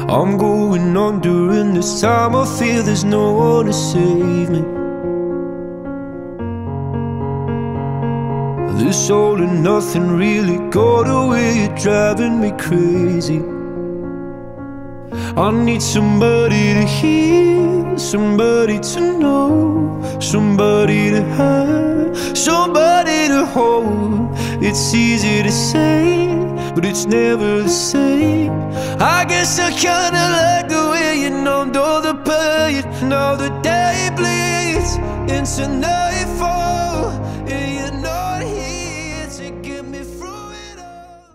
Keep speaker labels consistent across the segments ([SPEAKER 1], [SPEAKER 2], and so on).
[SPEAKER 1] I'm going under, and this time I feel there's no one to save me. This all and nothing really got away, you're driving me crazy. I need somebody to hear, somebody to know, somebody to have, somebody to hold. It's easy to say, but it's never the same. I guess I kinda like the way you numbed all the pain. Now the day bleeds into nightfall, and you're not here to get me through it all.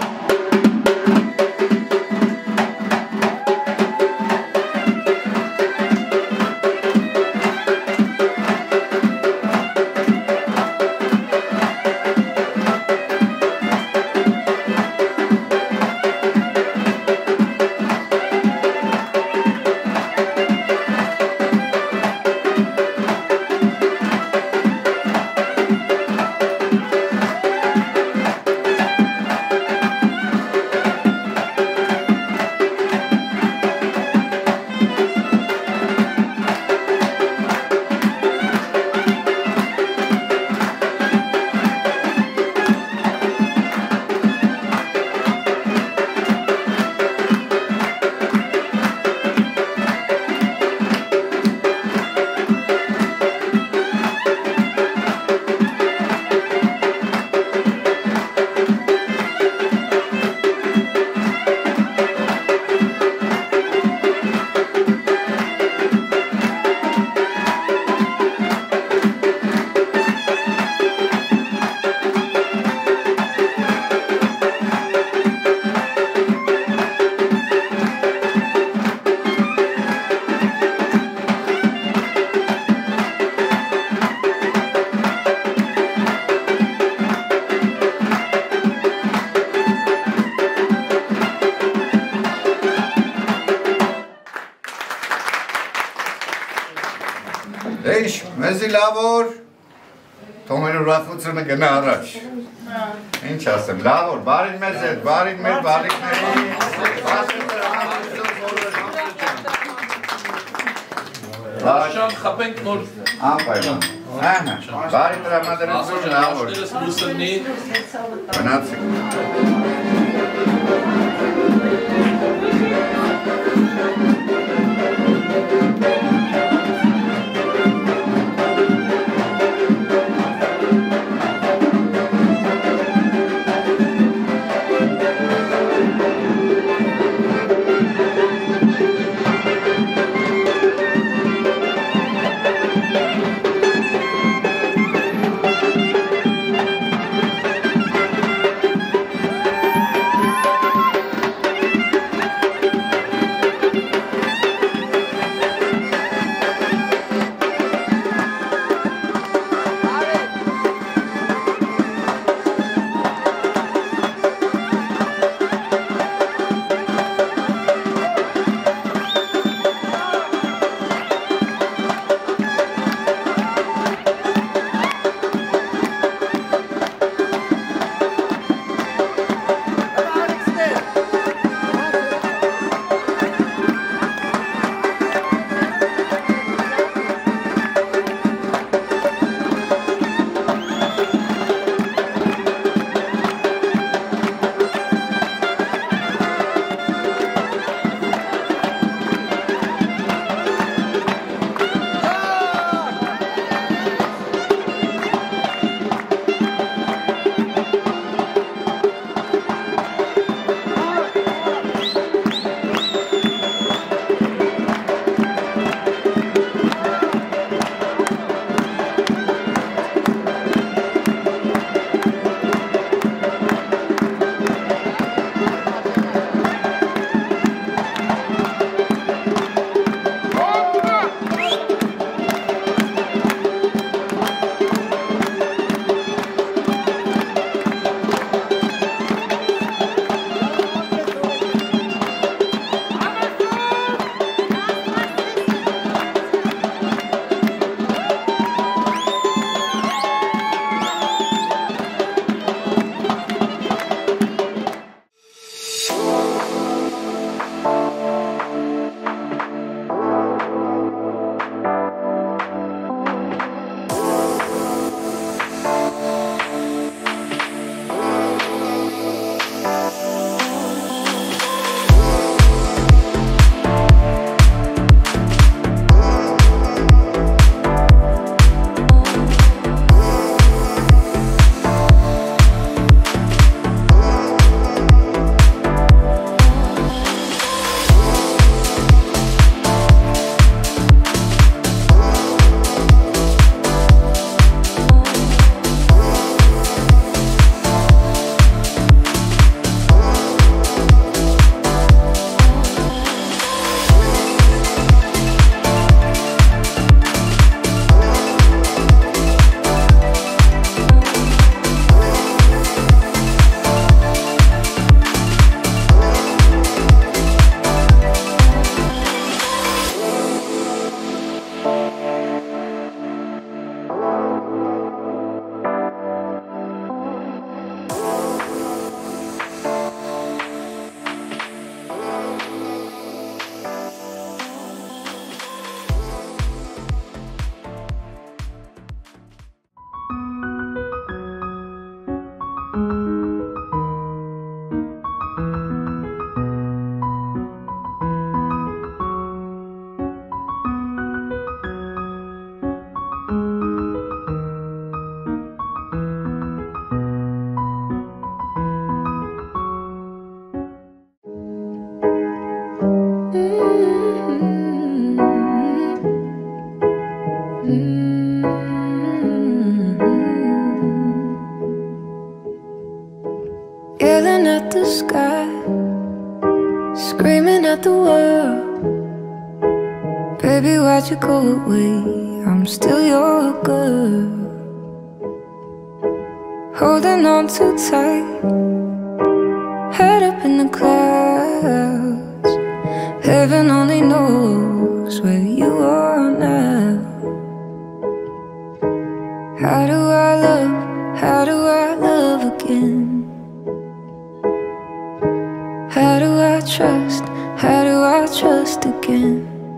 [SPEAKER 2] Ești, mezi labor, tomenu rafuțune gână araș. Inci asem, labor, barin mezet, barin med, barin med.
[SPEAKER 3] Laşan xapenk nor.
[SPEAKER 2] Ampayla. Aha, barin ramadere zor labor. Banatsik.
[SPEAKER 4] yelling at the sky, screaming at the world. Baby, why'd you go away? I'm still your girl. Holding on too tight, head up in the clouds. Heaven only knows where you are now. How do I love again? How do I trust again?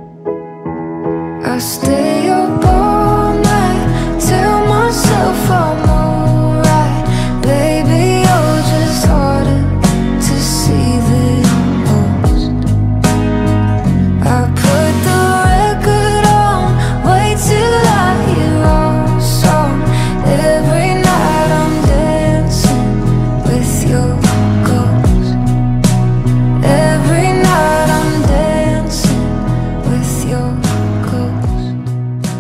[SPEAKER 4] I stay up all night, tell myself I'm alright. Baby, you're just harder to see than most. I put the record on, wait till I hear our song. Every night I'm dancing with your ghost. Every night I'm dancing with your ghost.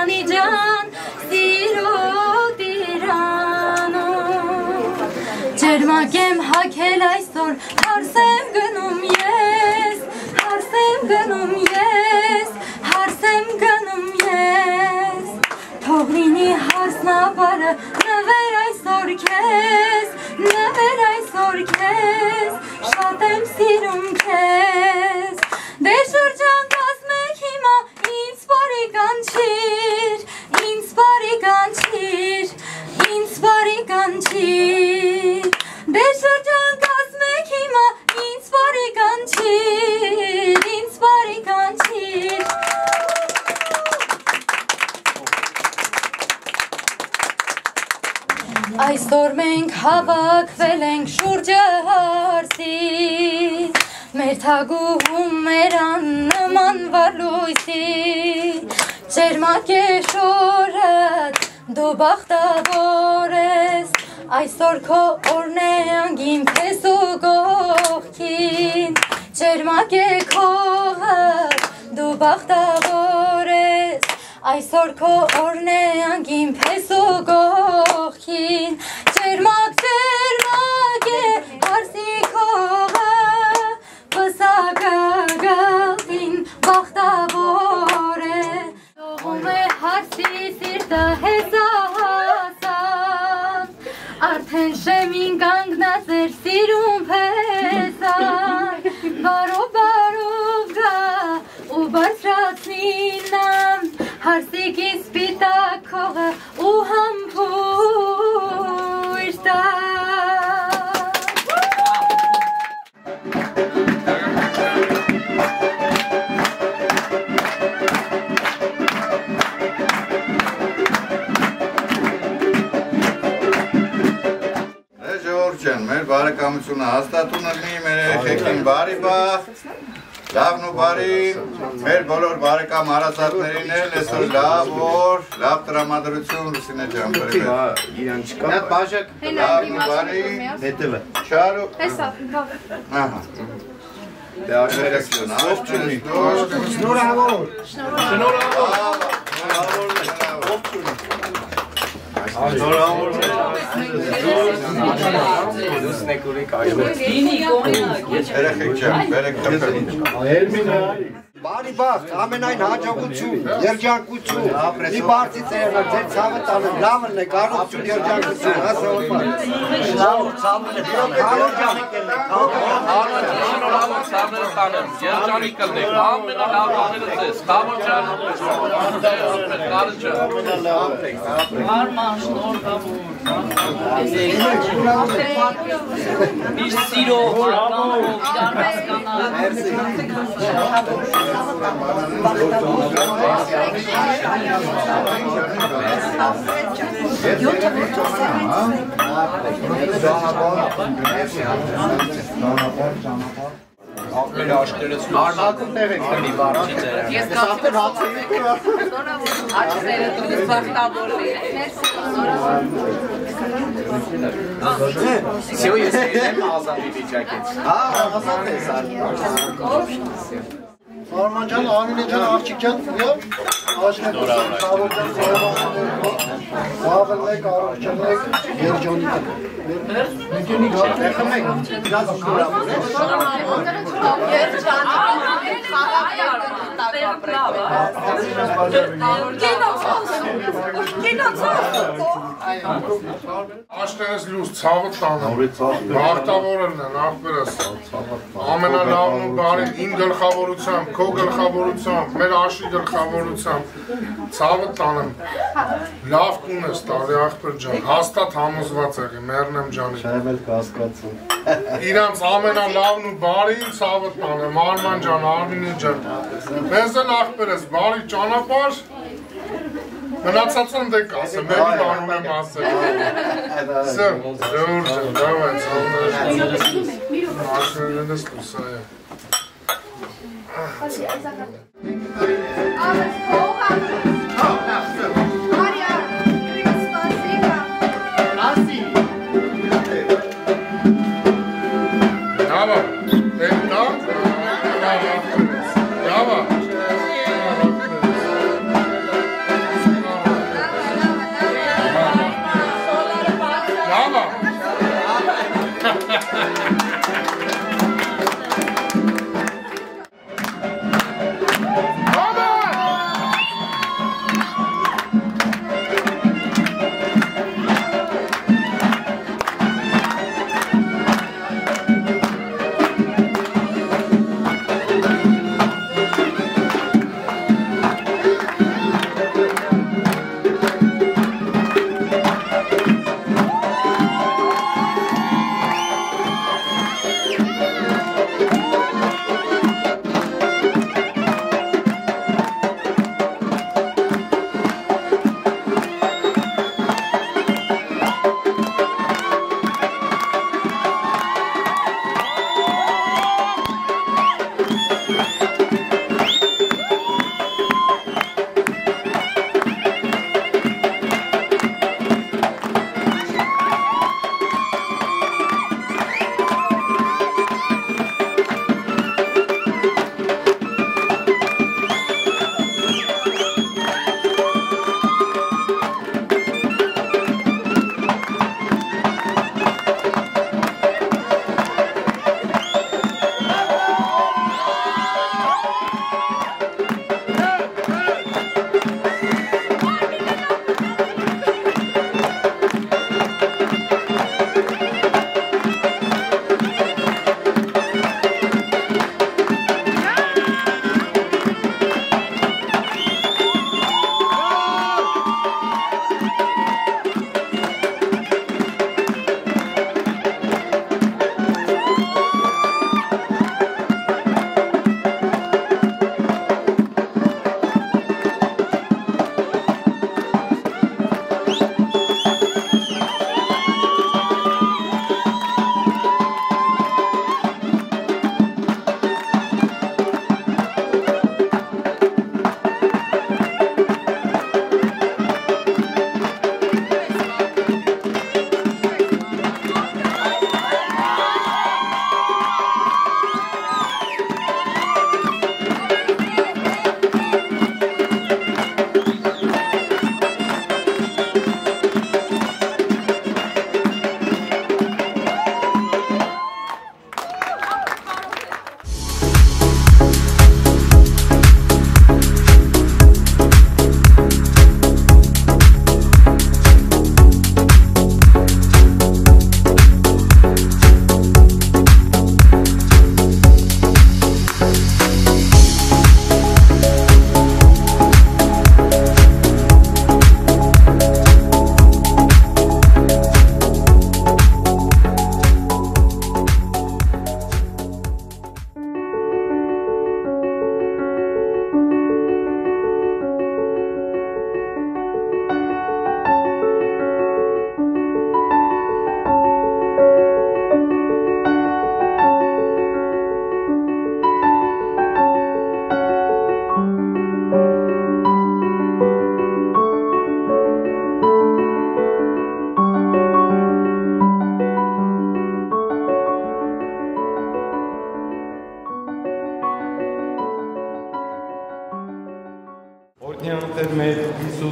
[SPEAKER 5] Տիրանի ջան, սիրո Տիրանը Ջերմակ եմ հագել այսօր, հարս եմ գնում ես, հարս եմ գնում ես, հարս եմ գնում ես Թող լինի հարսնաբարը, նվեր այսօր քեզ, նվեր այսօր քեզ, շատ եմ սիրում քեզ Դե շրջան կազմեք հիմա, ինձ բարի կանչիր, ինձ բարի կանչիր, ինձ բարի կանչիր Դե շրջան կազմեք հիմա, ինձ բարի կանչիր, ինձ բարի կանչիր Այսօր մենք հավաքվել ենք շուրջը հարսի Մեր թագուհում մեր աննման վարլույսի Ջերմակ է շորդ, դու բախտավոր ես Այսօր քո օրն է անգին քեզ ու գողքին Ջերմակ է քողդ, դու բախտավոր ես Այսօր քո օրն է անգին քեզ ու գողքին Ջերմակ է հարսի քողը Վսակը գլխին բախտավոր է Դողում է հարսի սիրտը հեսահասան Արդեն շեմին կանգնած էր սիրում փեսան Բարով գա ու բարձրացնինամ Հարսիկի սպիտակ քողը ու համբույր տա
[SPEAKER 2] Մեր բարեկամությունը հաստատուն լինի, մեր երեխեքին բարի բախտ, լավն ու բարի, մեր բոլոր բարեկամ հարազատներին էլ այսօր լավ օր, լավ տրամադրություն Լուսինե ջան, բերեք։ Իրան չկա։ Նա բաժակ, լավն ու բարի, հետևը։ Չարու։ Հեսա, լավ։ Ահա։ Դե աշերեքսյուն, ողջունի։ Շնորհավոր։ Շնորհավոր։
[SPEAKER 6] Բարի բախտ, ամենայն հաջողություն, երջանկություն, մի բարձի ծերնակ, ձեր ցավը տանեմ, լավն է, կարողություն, երջանկություն, հասարոպար։ Լավ ցավն է,
[SPEAKER 3] Շնորհավոր ցավները տանեմ, երջանիկ կլնեք, ամենալավ ամենը ձեզ, Խավոր ջան, Կարլ ջան, Արման, շնորհավոր, միշտ սիրով, բարականով, իրար հասկանալ, Մեր աշտերից
[SPEAKER 6] Արմակում տեղ եք տնի բարակ Ես կախտեր հացերի
[SPEAKER 7] Աչքերը դուս բախտավոր
[SPEAKER 6] Սիո ես եմ ազատի վիճակից ազատ ես Արման ջան, Ամինե ջան, աղջիկ ջան, աշնեք Խավոր ջան, Խավոր մեկ, առողջանեք, երջանիկ Մեկենիկ խմեք, գազ կուրավոր է
[SPEAKER 8] Աշտերս լուս ցավը տանեմ, հաղթավորն են, աղբերս ամենալավն ու բարին, իմ գլխավորությամբ, քո գլխավորությամբ, մեր աշի գլխավորությամբ ցավը տանեմ, լավ տուն ես տալի աղբեր ջան, հաստատ համոզված եղի, մերնեմ ջանի իրանց ամենալավն ու բարին ցավը տանեմ, Արման ջան, Արմինե ջան մեզ էլ աղբեր ես, բարի ճանապարհ Մնացածն դե կասեմ, մերի բանում եմ ասել Սը, ժողոր ջան, դավայ, Աշներեն ես լուսա է Dava, Dava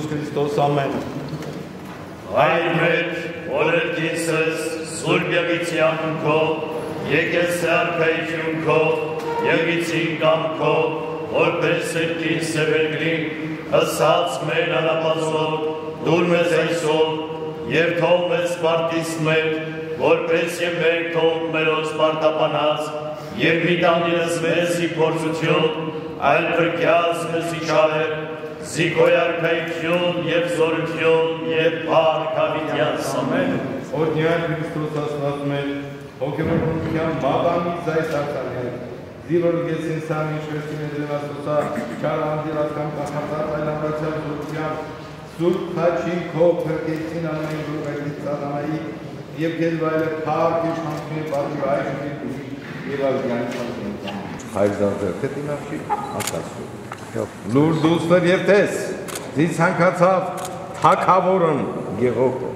[SPEAKER 9] Iisus Hristos, ամեն։
[SPEAKER 10] Այր մեր, որ երկիսս, սուրբ եղիցյան քո, եկես սարքայություն քո, եղիցին կամ քո, որպես երկին սևերգրին, հսած մեր անապազոր, դուր մեզ այսօր, և թող մեզ սպարտիս մեր, որպես և մենք թող մերոց սպարտապանած, և միտանիրս մեզ ի փորձություն, այլ պրկյաց մեզ ի չավեր, զիկոյարկայություն և զորություն և պարկ ավիդյանս, ամեն։
[SPEAKER 9] Օրդյան Հրիստոս ասված մեր, հոգևորության մաբանից այս արտանյալ, Զիվոր գեցին սան ինչվեսին է ձևաստոսա, չար անդիրած կամ կախացած այլ ամրացյալ զորության, Սուրբ խաչին քո փրկեցին ամեն գուրվերից սատանայի և գելվայլը պարկ իշխանքին բարձր այժմին և ալգյանի սատանության։ Հայր զարդեր, թետին ավշի, ասասու։ Լուր դուստր և տես, ձից հանկացավ թակավորն Գեղոպը։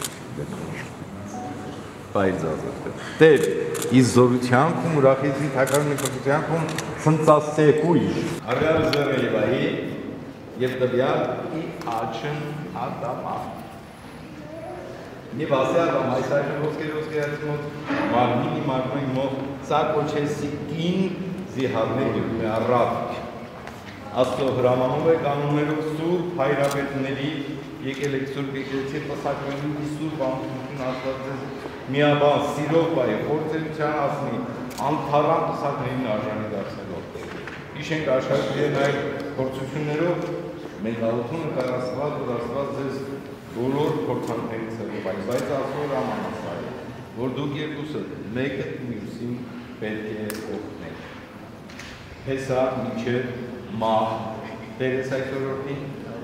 [SPEAKER 9] Հայր զարդեր, տեր, իս զորությանքում, ուրախիցի թակարունի կրկությանքում սնծասեքու իշ։ Արգար զրը եվայի, և տվյալ ի աչն ադամա։ Եվ ասե ադամ, այս այժն ոսկերից մոտ, մարմինի մարմին մոտ, սա կոչեսի կին զիհարներ և մի առավ։ Աստո հրամանում է կանոններով սուրբ հայրապետների, եկել եք սուրբ եկելեցի պսակվելու սուրբ ամուսնություն աստվածես միաբան սիրով բայ, խորձերության ասնի, անթարան պսակներին արժանի դարձնելով։ Իշենք աշխարհի են այլ փորձություններով մենք ալությունը կարասված, որ ասված ձեզ բոլոր փորձանքներից հետո, բայց ասոր ամանասայ, որ դուք երկուսը մեկը մյուսին պետք է օգնեք։ Հեսա մինչև մահ, տերես այսօրորդին,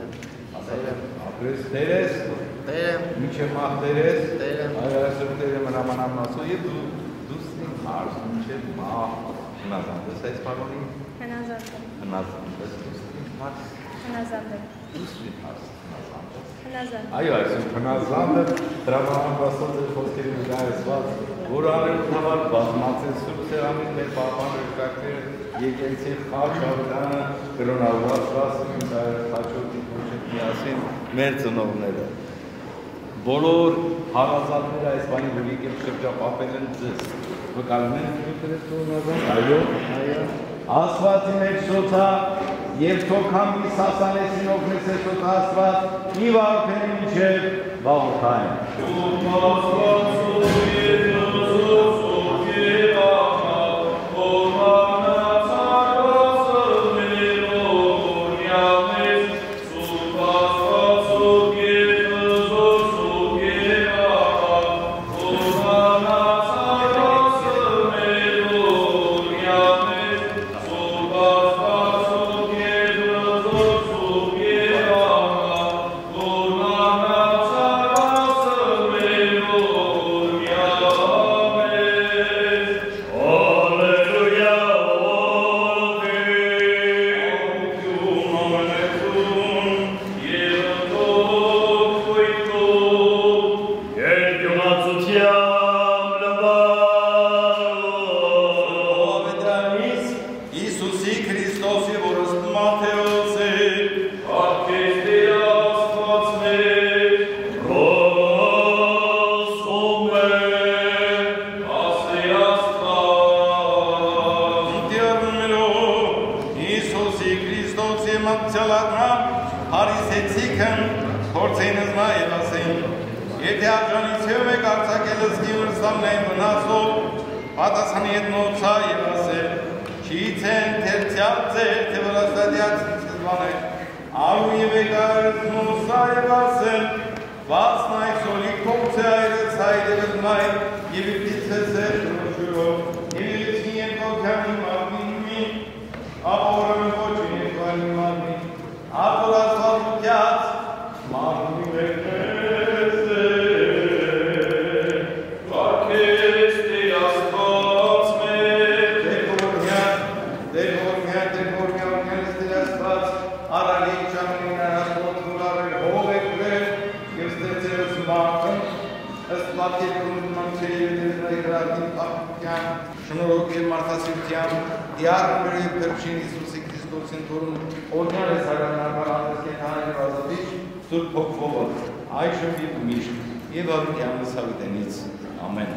[SPEAKER 9] ապրես տերես, մինչև մահ տերես, այր այսօր տերը մնամանան ասո և դուսնին հարս, մինչև մահ, հնազանդես այս պարոնին, հնազանդես դուսնին հարս, դուսնին հարս, հնազանդես, այո այսօր հնազանդը տրավանան բասոց է խոսքերի մգայսված, որ արևոտ համար բազմացել սուրբ սեղանին մեր պապան ռեշկակները եկենցի խաչ ավդանը կրոնալված վասում խաչորդի կոչետ միասին մեր ծնողները։ Բոլոր հարազատները այս բանի որ եկել շրջապապել են ձեզ, վկալում են դուքրես տոնազան, այո, ասվածի մեջ սոցա, և թոքամի սասանեսին օգնես է սոցա ասված, մի վարդեն մինչև վաղորդային։ Իիսուսի Քրիստոսին թորում օրնյալ է սարյանական անձես կենթանային վազատիչ Սուրբ Հոգով, այժմ եւ միշտ եւ հավիտյանս հավիտենից։ Ամեն։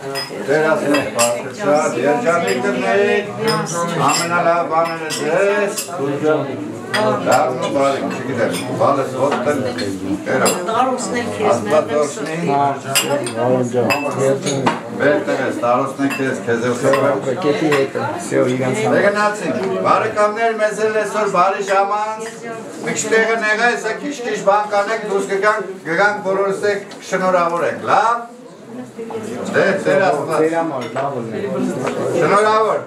[SPEAKER 2] Դերասներ պարտեցատ, երջանիկրներ, ամենալավ բաները ձեզ, լավն ու բարիք, չգիտեմ, բալս ոտտել, աստվածորսնի, բերտեղես, տարոսնեք ես, կեզև խրվեմ, դեգնացին, բարեկամներ մեզ էլ այսօր բարի ժամանց, միշտեղը նեղա եսա քիչ-քիչ բան կանեք, դուս գգանք բոլորս եք շնորհավոր եք, լավ? Դե, ծեր աստված, շնորհավոր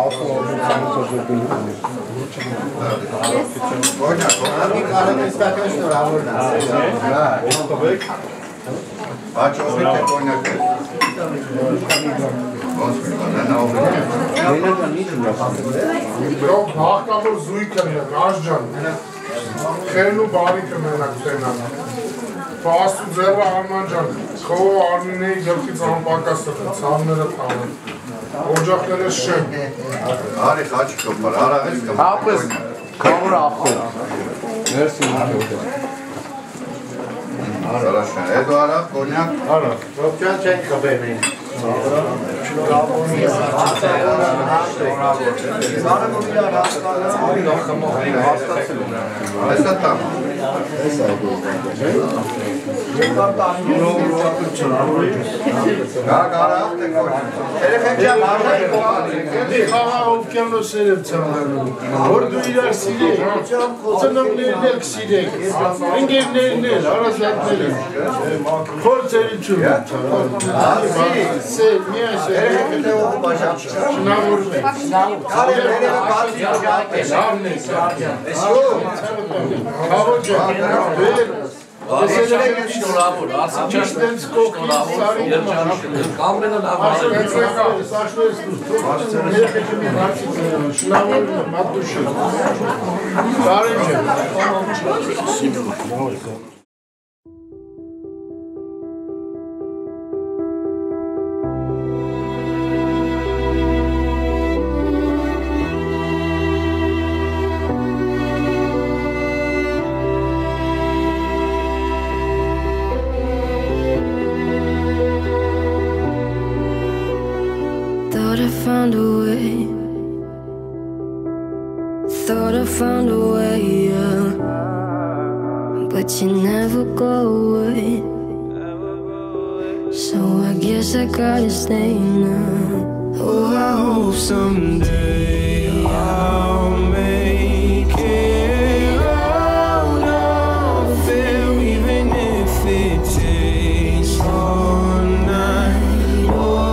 [SPEAKER 2] Աչովիկ է կոնյակ է
[SPEAKER 8] Բրոք հաղթավոր զույգը մեն, աշջան Խերն ու բարիքը մենակ տենան Պաստու ձևը արման ջան, խողո արմինեի գլխից անպակասը, ծավները տանեն Օջախները շեմ
[SPEAKER 2] Արի խաչ կոպար, արաղես կոպար
[SPEAKER 3] Ապես, կավոր ախոր
[SPEAKER 2] Ներսի Սարաշեն, էդո արավ, կոնյակ Արավ, ռոբջան չենք կբերնին Այսա տամ Գարավ տեք Երեխեք ճամ արժայ
[SPEAKER 8] Դի խաղա ովկյանոսեր եմ ծանարում Որ դու իրար սիրեք, ծնողներն եք սիրեք Ընգերներն էլ, հարազատներ են Խորձերիչում Սեր, միայն սեր
[SPEAKER 2] Երեխեք է ով բաժապ
[SPEAKER 8] Շնավորում եք
[SPEAKER 2] Կարել երևը բացի ճապ է
[SPEAKER 8] Լավն է Խավոր ջան, բեր
[SPEAKER 3] Շնորհավոր, ասիչան շնորհավոր, երջանիկ կամենա լավ
[SPEAKER 8] Շնորհավոր մատուշը Բարին ջան
[SPEAKER 4] Thought I found a way, yeah. But you never go away. So I guess I gotta stay now. Oh, I hope someday I'll make it out of it, even if it takes all night or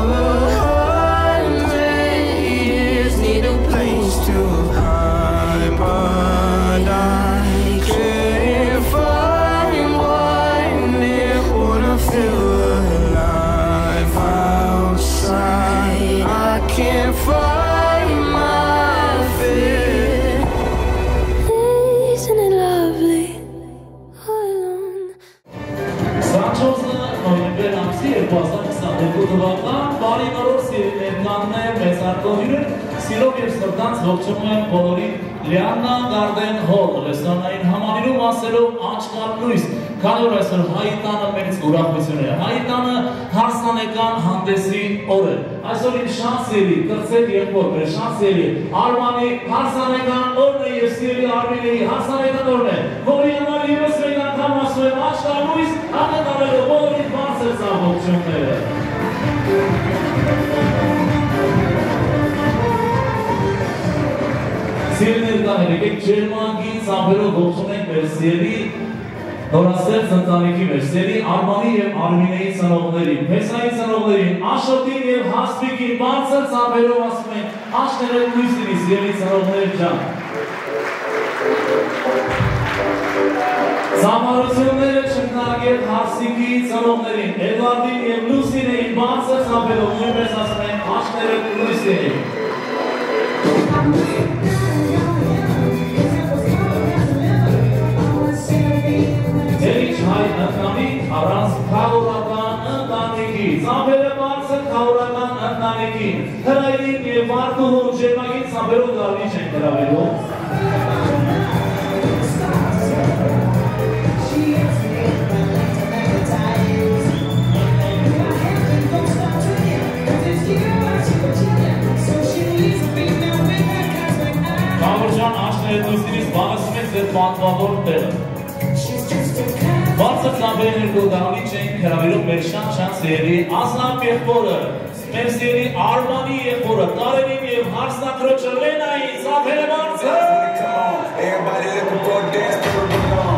[SPEAKER 4] 100 years. Need a place to hide, but I can't find one. It wanna feel alive outside. I can't find my fear. Isn't it lovely all alone?
[SPEAKER 11] Սանչոզը նոյեմբեր ամսի 2022 թվական բարի նորով սիրելիներն մեծ արտոնյուրը սիրով և սրտանց ողջունում եմ բոլորի Լիաննա Գարդեն հոլ ռեստորանային համալիրում ասելով աչքար լույս, քանի որ այսօր Հայի տանը մեծ ուրախություն է, Հայի տանը հարսանեկան հանդեսի օր է, այսօր իմ շանսերի, կրծետ եղբոր մեր շանսերի, Արմանի հարսանեկան օրն է և սիրելի Արմինեի հարսանեկան օրն է, որի համար ևս մեկ անգամ ասում եմ աչքար լույս, անդետարելով բոլորի բարձր ծաղողությունները։ Սիրներ տաներ, եկեք ջերմանգին ծամբերով ողջում ենք մեր սիրելի նորաստեղծ ընտանիքի մեր սիրելի Արմանի և Արմինեի ծնողներին, Փեսայի ծնողներին, Աշոտին և Հասպիկին բարձր ծամբերով ասում ենք աչքները լույս լինի սիրելի ծնողներ ջան։ Ծամարությունները չկնագել Հարսիկի ծնողներին, Էդվարդին և Լուսինեին բարձր ծամբերով նույնպես ասում ենք աչքները լույս լինի։ Ձերիչ հայ ընտանիք առանց քաղորական ընտանիքի, ծամբերը բարձր քաղորական ընտանիքին, հրայրին և վարդուհուն ջերմագին ծամբերով գարնիչ են գրավելու։ եւ պատվավոր տեղը։ Բարձր ծամբերի ներքո դահլիճ ենք հրավիրում մեր շան սերի Ասլան եղբորը, մեր սերի Արմանի եղբորը, Տարենին եւ հարսնակրոջը Լենային, ծափերը բարձր։
[SPEAKER 12] Everybody looking for a dance to belong.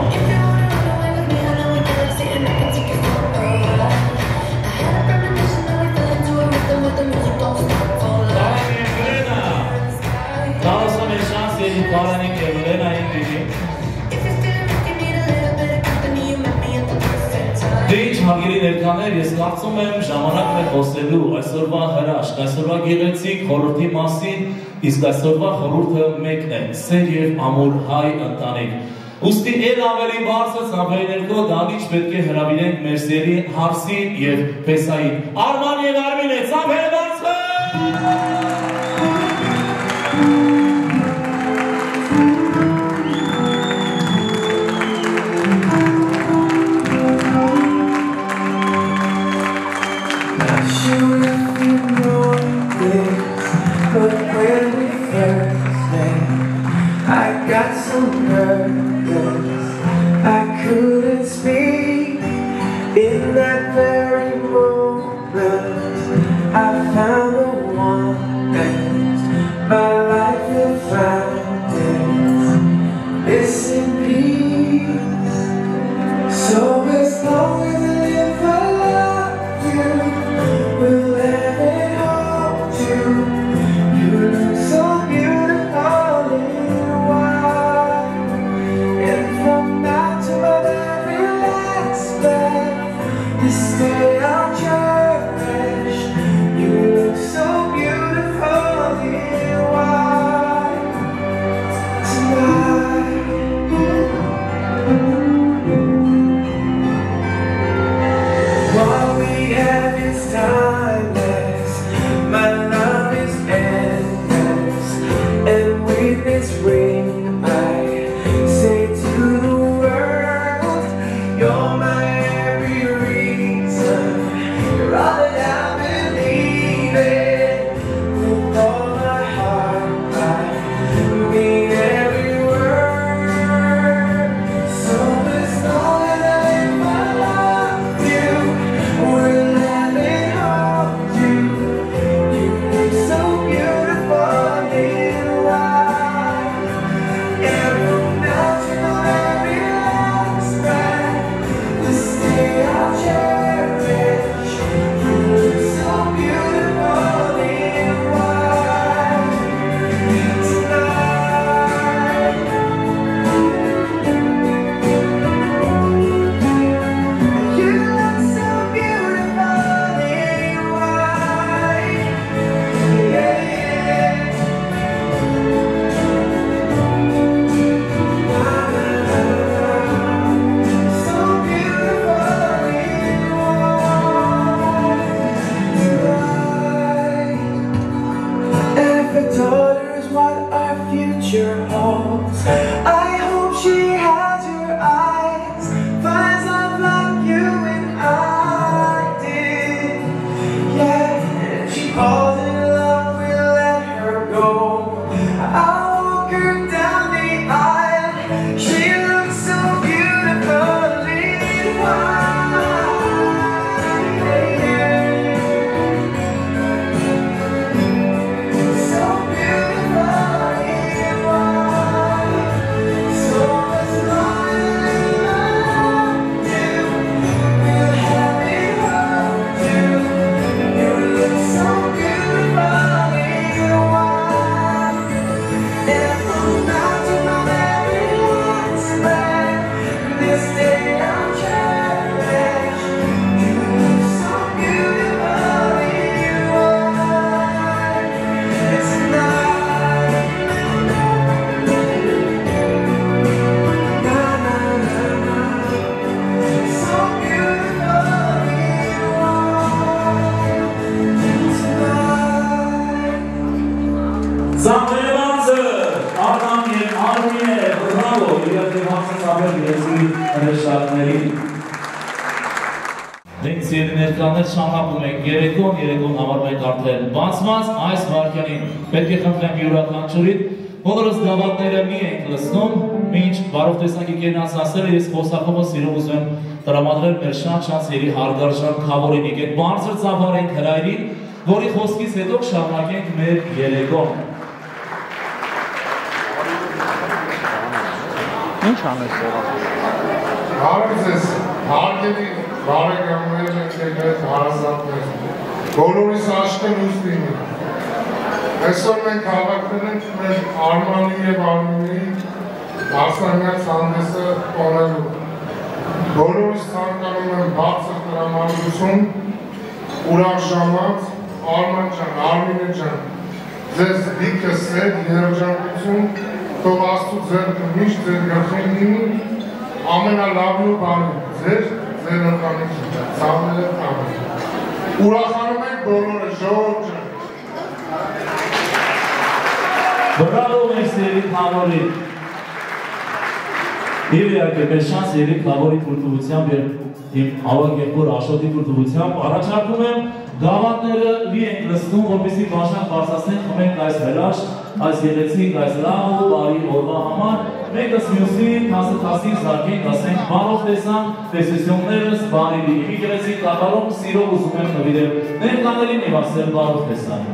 [SPEAKER 11] Դեիչ հարգելի ներկաներ, ես կարծում եմ ժամանակն է խոսելու այսօրվա հրաշք, այսօրվա գեղեցիկ խորհրդի մասին, իսկ այսօրվա խորհուրդը մեկն է, սեր և ամուր հայ ընտանիք։ Ուստի էլ ավելի բարձր ծամբերի ներքո դահլիճ պետք է հրավիրենք մեր սերի Հարսին և Փեսային։ Արման և Արմինե, ծամբերը բարձր։
[SPEAKER 1] But when we first met, I got so nervous I couldn't speak. In that very moment I found the one that my life will find its peace. So as long as I live I love you, will ever hold you. You look so beautiful in white, and from now to my very last breath, this day I'll cherish. You look so beautiful in white tonight. What we have is timeless. My love is endless, and with this ring I say to the world, you're my every reason. You're all that I believe in. With all my heart I mean every word. So as long as I live I love you, will never hold you. You look so beautiful in white, and from now to my very last breath, this day I'll cherish. You look so beautiful in white tonight. You look so beautiful in white. Yeah, yeah. So beautiful in white tonight. And if a daughter is what our future holds, I hope she has your eyes, finds love like you and I did. Yeah, and she falls in love, we'll let her go. I'll walk her down the aisle. She looks so beautiful in white. So beautiful in white. So as long as I love you, we'll have it hold you. You look so beautiful in white, and from now to my very last breath, this day I'll cherish. You look so beautiful in white tonight. Na na na na, so beautiful in white tonight.
[SPEAKER 11] Ծամբերը բարձր, Արման և Արմինե, բրավո, իրակի բարձր ծամբեր գեղեցիկ հրեշտակներին։ Մենք սիրելի ներկաներ շահապում ենք երեկոն համարվենք արդեն բացված այս վարկյանին։ Պետք է խնդրեմ յուրաքանչյուրին, Բոլորս գավաթները մի ենք լսնում, մինչ բարով տեսակի կերնած ասել ես խոսակումը սիրում ուզում տրամադրել մեր շանց-շանցերի հարգարժան քավորինիկ այդ բարձր ծավալ ենք հրայրին, որի խոսքից հետո շարունակենք մեր երեկոն։
[SPEAKER 13] Ինչ անես
[SPEAKER 8] Բարև ձեզ, հարգելի բարեկամներ ենք եկել հարազատներ, բոլորիս աշկը լույս լինի։ Այսօր մենք հավաքվել ենք մեր Արմանի և Արմինի դասանյաց հանդեսը տոնելու։ Բոլորիս ցանկանում եմ բարձր տրամադրություն, ուրախ ժամանց, Արման ջան, Արմինե ջան, ձեզ լիքը սեր, երջանկություն, թող Աստծո ձեռքը միշտ ձեր գլխին լինի, ամենալավն ու բարի, ձեր ընտանիքի, ցավները ամեն։ Ուրախանում ենք բոլորը, ժողովուրդ ջան։
[SPEAKER 11] Բրավո մեր սիրելի քավորին։ Եվ իհարկե մեր շանս երեք քավորի թույլտվությամբ եւ հավաք եղբոր Աշոտի թույլտվությամբ առաջարկում եմ գավաթները լի ենք լսնում, որպեսզի բաժան բարձրացնենք խմենք այս հրաշք, այս գեղեցիկ, այս լավ ու բարի օրվա համար, մեկս մյուսին հասցին զարկենք, ասենք բարով տեսանք, տեսություններս բարի լինի, մի գեղեցիկ կատարում սիրով ուզում եմ նվիրել ներկաներին եւ ասել բարով տեսանք։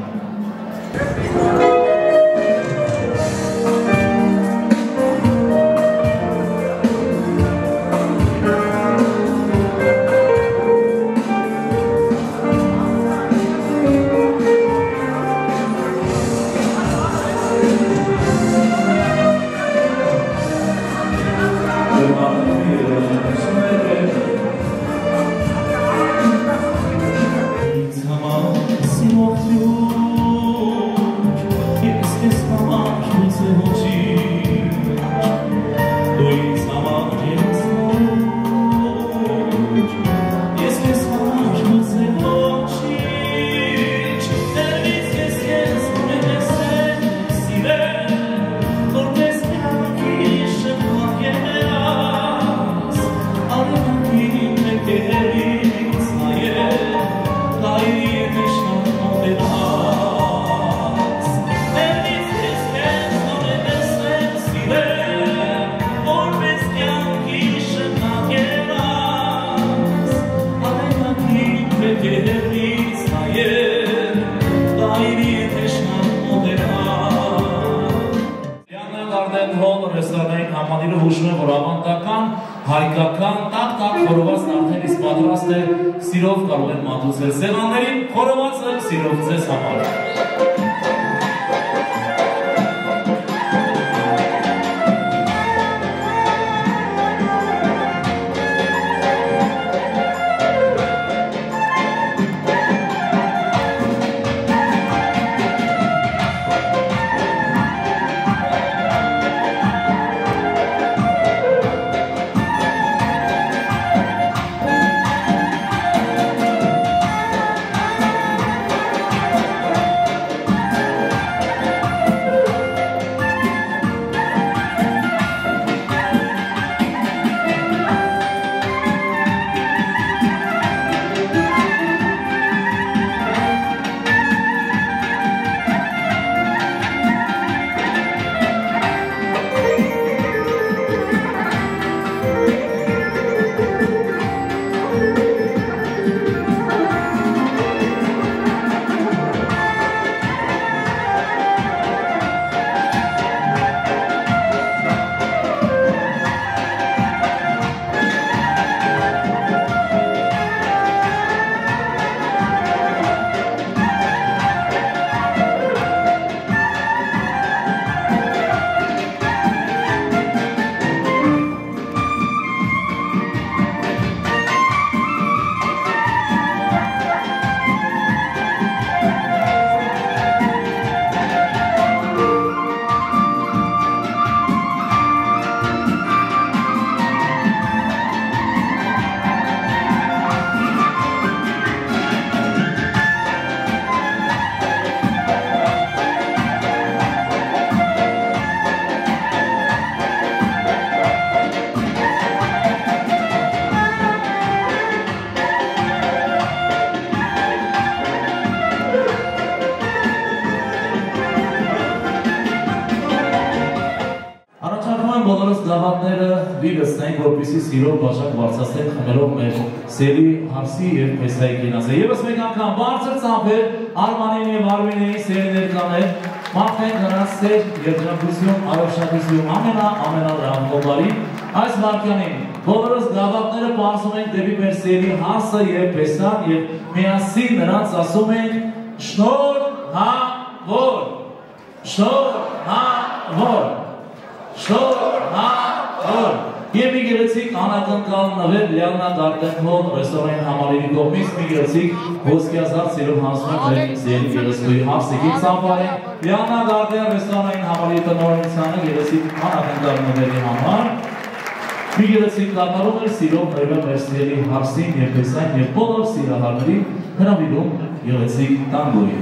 [SPEAKER 11] Հայկական տակ-տակ խորովածն արդեն իսկ պատրաստ է, սիրով կարող են մատուցել սեղաններին, խորովածը սիրով ձեզ համար։ գավաթները լիգստենք, որպեսի սիրով բաժակ բարձասեն խմելով մեր սերի հարսի և պեսայի կինասը։ Եվս մեկ անգամ բարձր ծամպեր Արմանին և Արմինեի սերի ներկաներ, մաղթենք նրանց սեր, երջանկություն, առողջատություն ամենալավնոբարի այս վարկյանին։ Բոլորս գավաթները պարզում ենք դեպի մեր սերի հարսը և պեսան և միասին նրանց ասում ենք շնորհավոր, շնորհավոր, շնորհավոր։ Եվ մի գեղեցիկ անակնկալ նվեր Լիաննա Գարտենքոն ռեստորանի համալիրի կողմից մի գեղեցիկ ոսկեազարդ սիրով հանձնում ենք մեր սերի գեղեցկուի հարսիկին ծամպարենք Լիաննա Գարտեն ռեստորանի համալիրի տնօրենությանը գեղեցիկ անակնկալ նվերի համար մի գեղեցիկ կատարում էր սիրով նվերը մեր սերի հարսին և պեսային և բոլոր սիրահարների հրավիրում գեղեցիկ տանգոյի։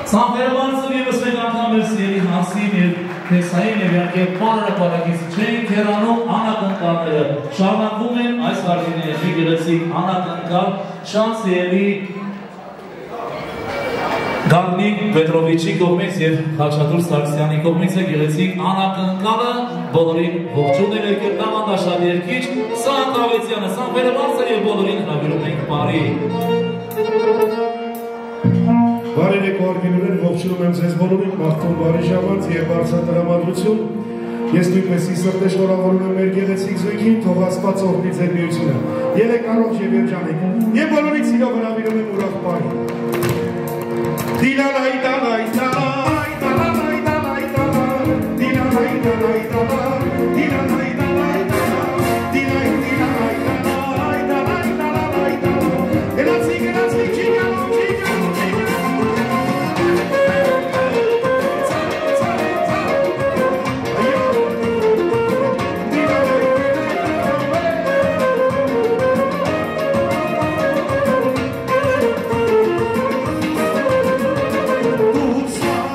[SPEAKER 11] Սամվերվանցը եվս մեկ անգամ էր սիրելի Հանսին և Թեսային և յարկե պարը պարակից չենք հերանում անակնկալները շարունակվում են այս հարգիների գեղեցիկ անակնկալ շանս սիրելի Գարնիկ Պետրովիչի կողմից և Խաչատուր Սարգսյանի կողմից է գեղեցիկ անակնկալը բոլորին ողջուն են եկել տաղանդաշատ երկիչ Սան Տրավեցյանը, Սամվերվանցը և բոլորին հրավիրում ենք բարի
[SPEAKER 13] Բարերեք արգելուներ ողջունում եմ ձեզ բոլորին, մաղթում բարի ժամանց և բարձր տրամադրություն։ Ես նույնպես սիրտե շնորհավորում եմ մեր գեղեցիկ զույգին, թող Աստված օրհնի ձեր միությունը։ Եղեք առողջ և երջանիկ։ Եվ բոլորից սիրով հրավիրում եմ ուրախ բարի։ Դիլալայ դալայ դալայ դալայ դալայ դալայ դիլալայ դալայ դալայ դիլալայ դալայ դալայ դիլայ դիլայ դալայ դալայ դալայ դալայ Գնացի չիգալո Good song.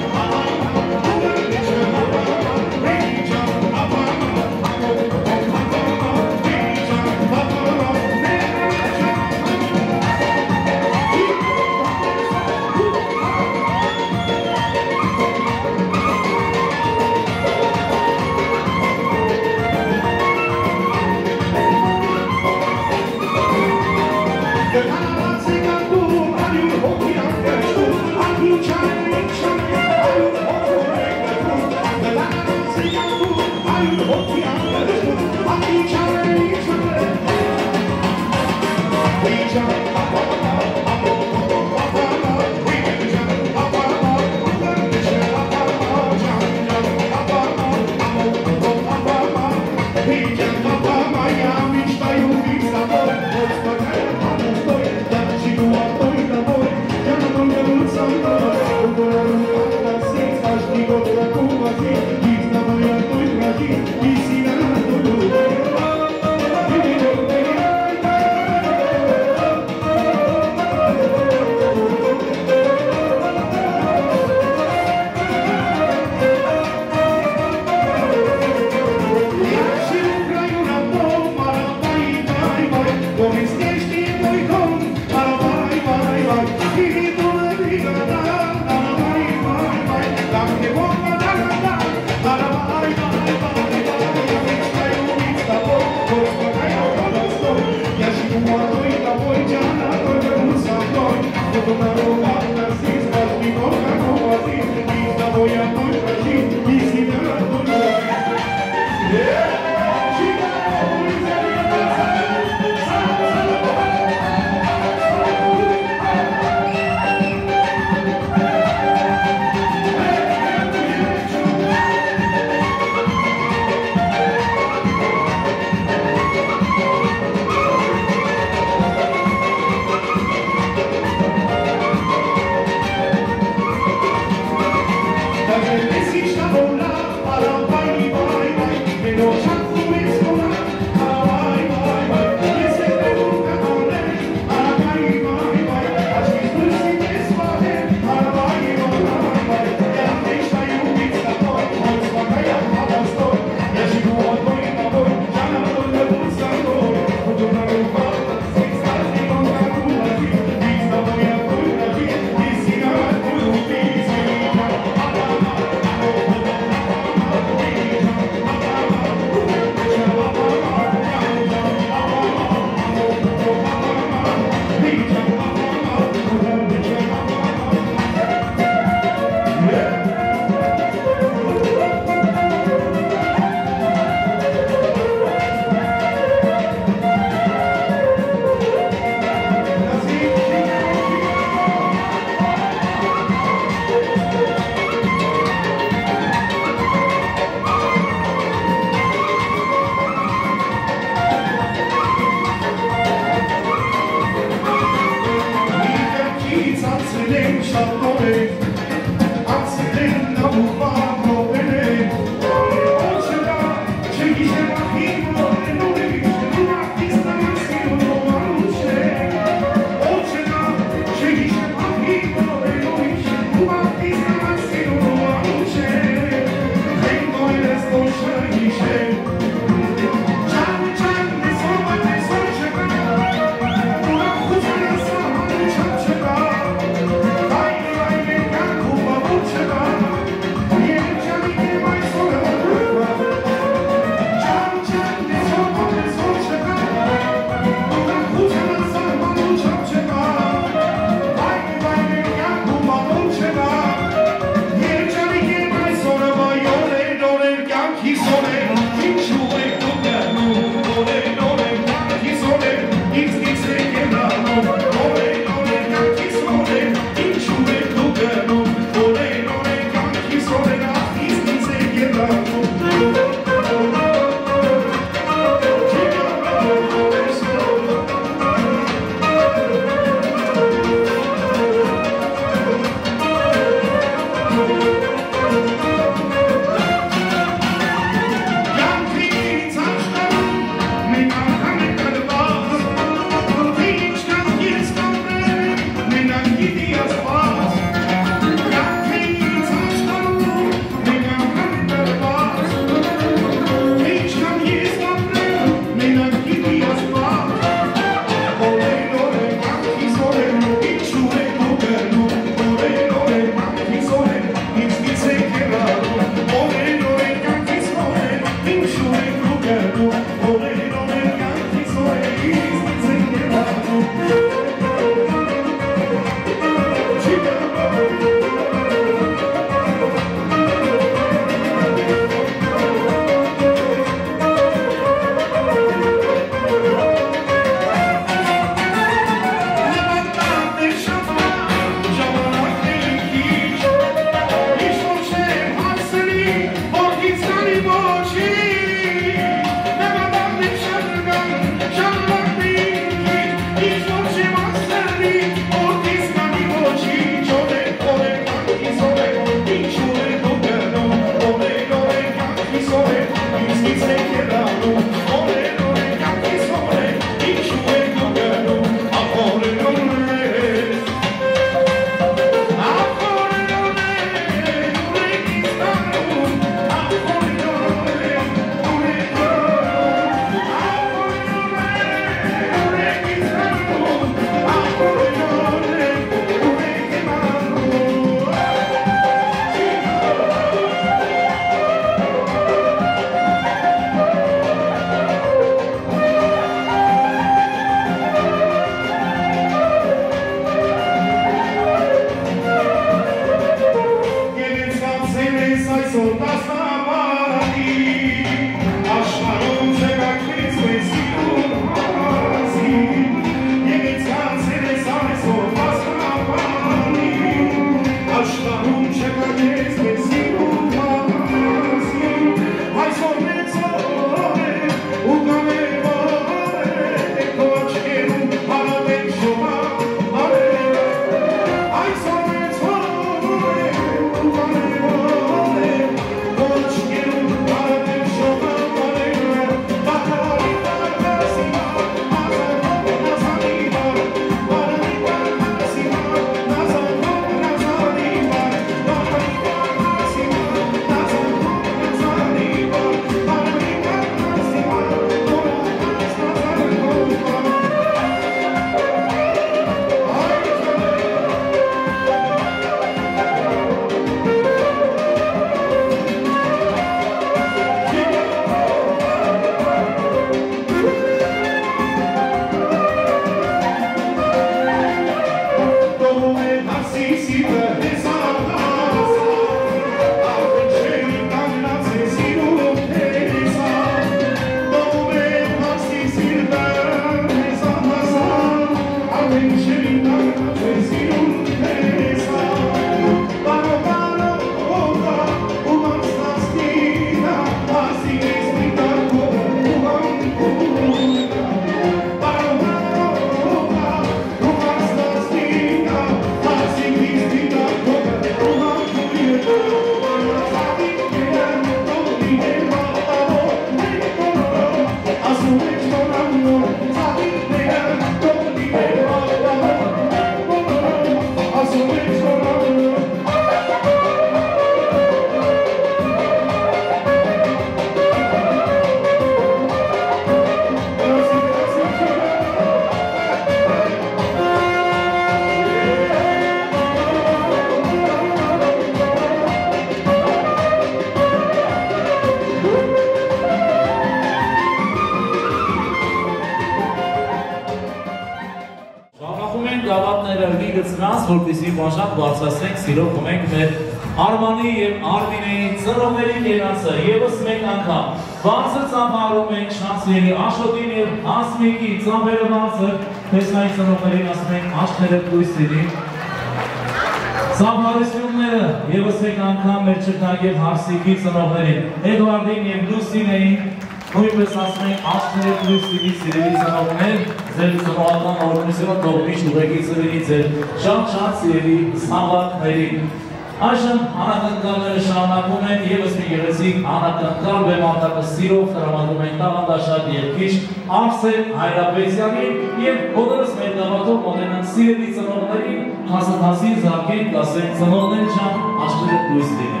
[SPEAKER 11] որպեսզի բաժան բարձրացնենք, սիրով խմենք մեր Արմանի և Արմինեի ծնողների կենացը ևս մեկ անգամ բարձր ծափարում ենք շանսերի Աշոտին և Ասմիկի ծափերը բարձր տեսնային ծնողներին ասում ենք աշխները կույս լինի ծափարությունները ևս մեկ անգամ մեր Չրտակ և Հարսիկի ծնողներին Էդվարդին և Լուսինեին նույնպես ասում ենք աշխները կույս լինի սիրելի ծնողներ ձեր ծնողական օրենությունը թող միշտ ուղեկիցը լինի ձեր շատ սիրելի զավակներին Այժմ անակնկալները շարունակում են ևս մի գեղեցիկ անակնկալ բեմարտակը սիրով տրամադրում են տաղանդաշատ երգիչ Արսեն Հայրապետյանին և բոլորս մեր գավաթով մոտենան սիրելի ծնողներին հազին զարկենք ասենք ծնողներ ջան աշխները կույս լինեն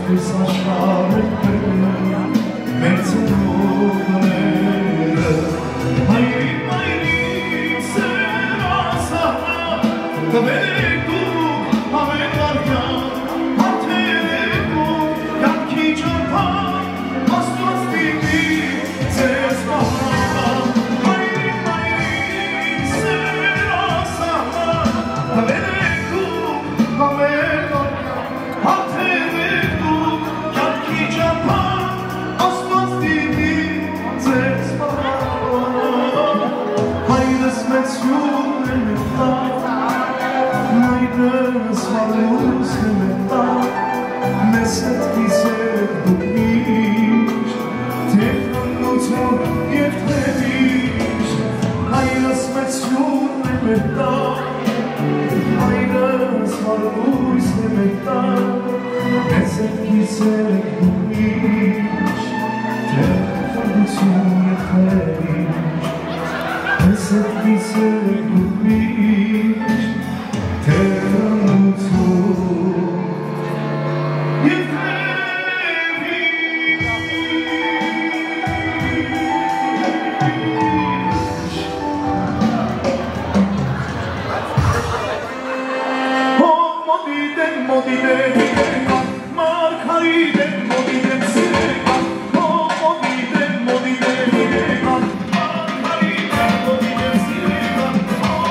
[SPEAKER 13] Պես աշխարհը մեծ նորները Հայրիկ մայրիկ սեր ասահան Տվեք դուք ամեն վարյան Հարթեք դուք կյանքի ճամփան Աստված դիտի ձեզ պահան Հայրիկ մայրիկ սեր ասահան Տվեք դուք ամեն վարյան Հարթեք դուք կյանքի ճամփան Աստված դիտի ձեզ պահան Հայրս մեծ հյուրն է մտա Մայրս հարուս է մտա Մեզ հետ կիսեք դուք միշտ Թե խնություն և թե միշտ Հայրս մեծ հյուրն է մտա Հայրս հարուս է մտա Մեզ հետ կիսեք դուք միշտ Թե խնություն և թե միշտ Մեզ հետ կիսեք դուք միշտ Թե խնություն և թե Oh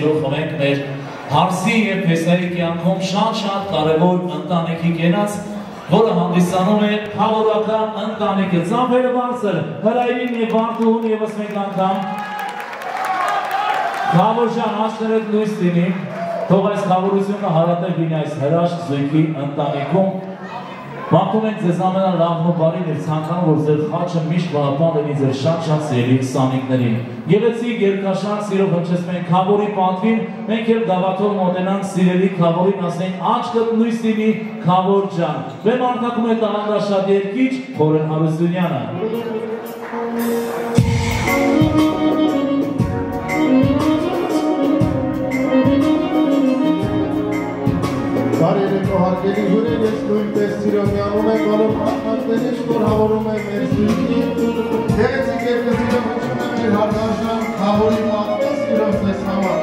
[SPEAKER 11] սիրով խմենք մեր հարսի և փեսայի կյանքում շատ կարևոր ընտանիքի կենաց, որը հանդիսանում է հավորական ընտանիքը։ Ծամփերը բարձր, հրայրին և Վարդուհուն ևս մեկ անգամ Խավորժան հաշտերդ լույս տինի, թող այս խավորությունը հարատև լինի այս հրաշք զույգի ընտանիքում։ Մաղթում ենք ձեզ ամենալավն ու բարին և ցանկանում, որ ձեր խաչը միշտ պահապան լինի ձեր շատ սիրելի սանիկներին։ Գեղեցիկ երկաշարժ սիրով հնչեցնում ենք Խավորի պատվին, մենք էլ գավաթով մոտենանք սիրելի Խավորին, ասենք աչքդ լույս տինի Խավոր ջան։ Վեմ արտակում է տաղանդաշատ երգիչ Խորեն Հարությունյանը։
[SPEAKER 14] Բարերեկո հարգելի հյուրեր, ես նույնպես սիրով միանում եմ բոլոր մասնակցներին, շնորհավորում եմ մեր զույգին, գեղեցիկ երկսիրով հնչում եմ մեր հարգարժան Խավորի պատվին սիրով ձեզ համար։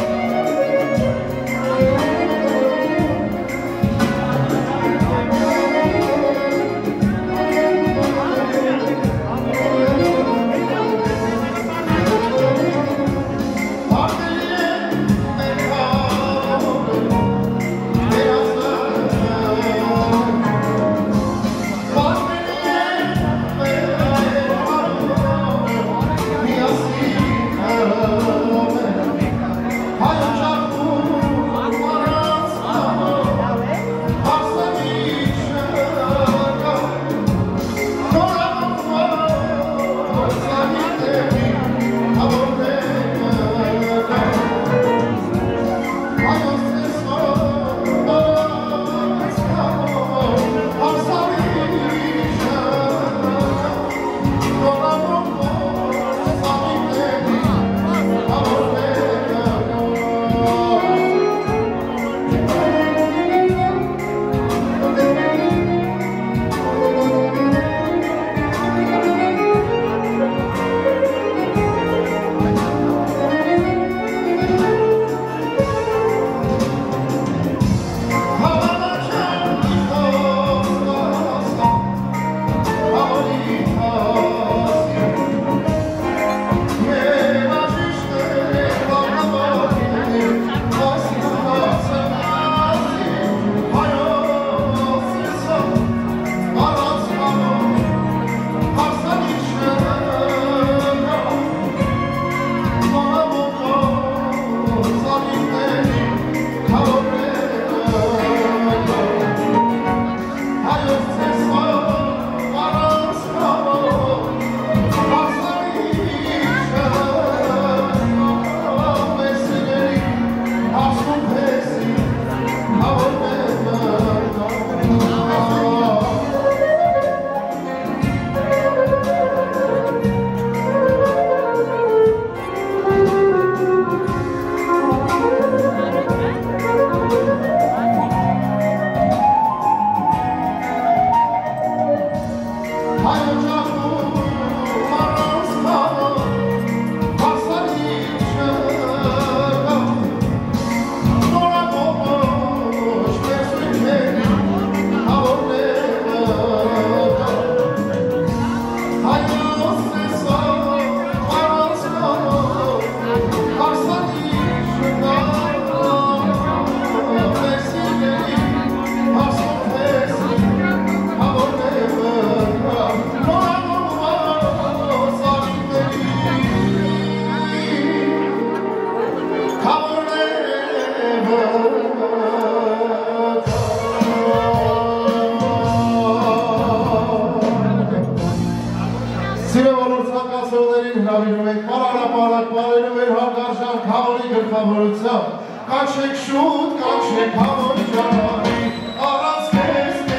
[SPEAKER 14] Kaçek şut, kaçek havacari, aras kesme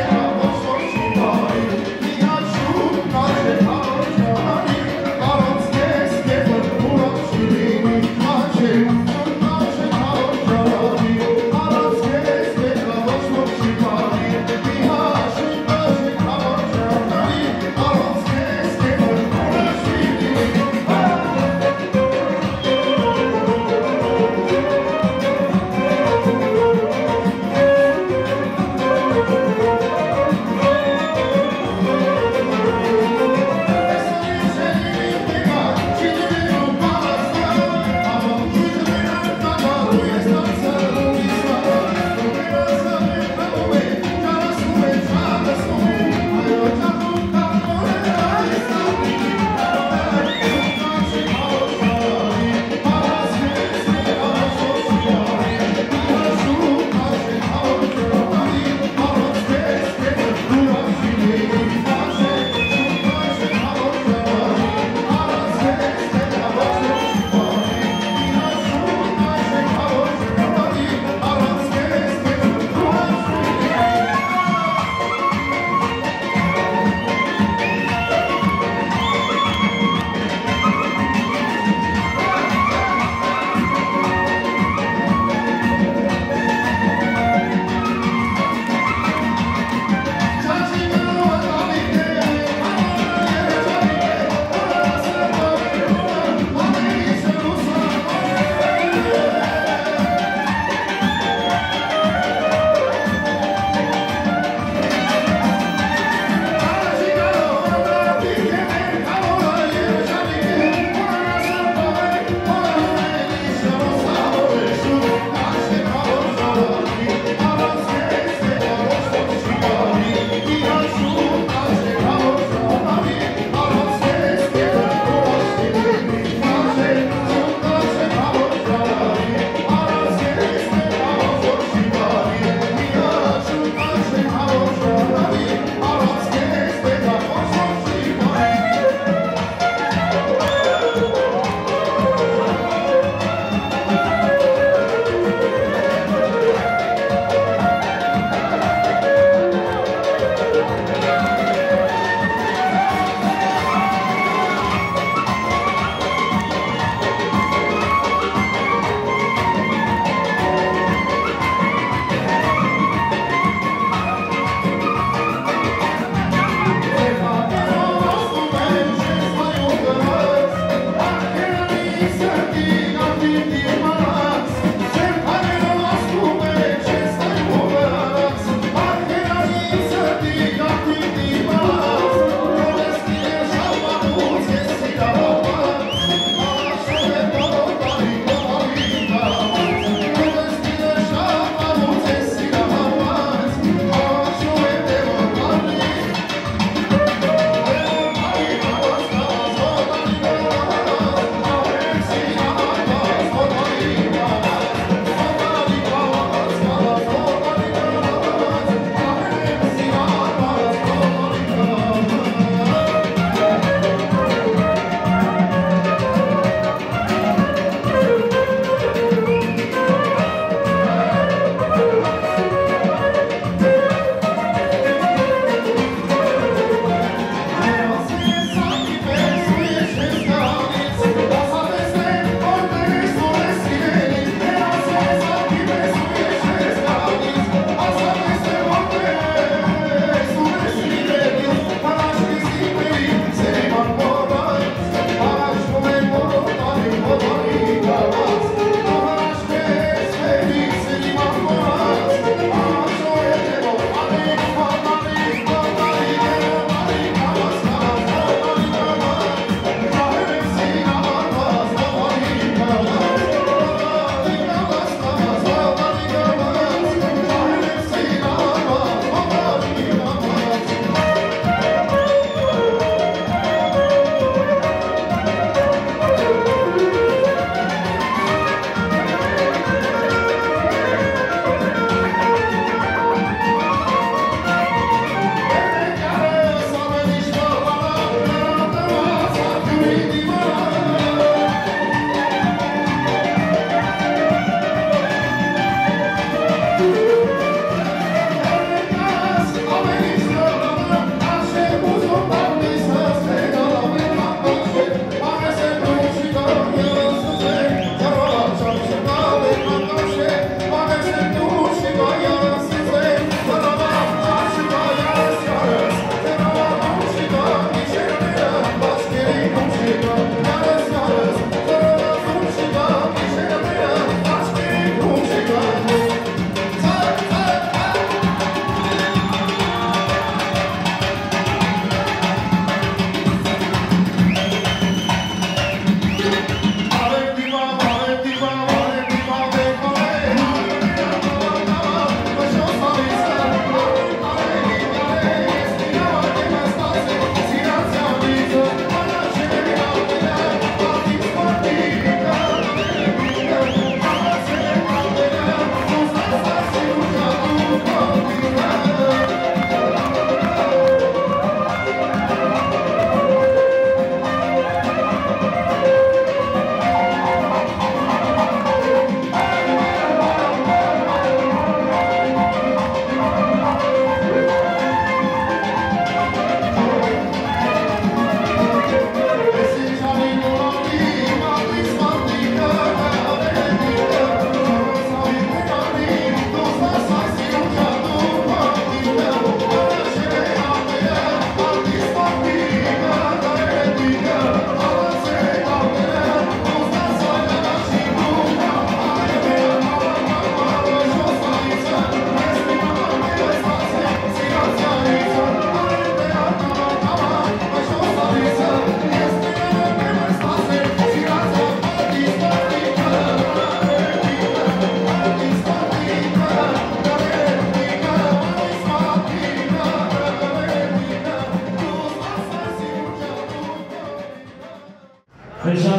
[SPEAKER 14] havacari, diğer şut, kaçek havacari, aras kesme havacari, kaçek şut, kaçek havacari, aras kesme havacari, diğer şut, kaçek havacari, aras kesme havacari.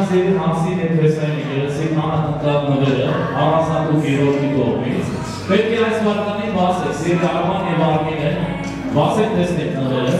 [SPEAKER 11] Շանսերի հանսին է պրեսային գերեցիկ անատնդավ նվերը, անասանտու գիրորդի կողմից։ Պետք է այս վարկանի բաս է, սիրտ արման և արմին է, բաս է տեսնեք նվերը։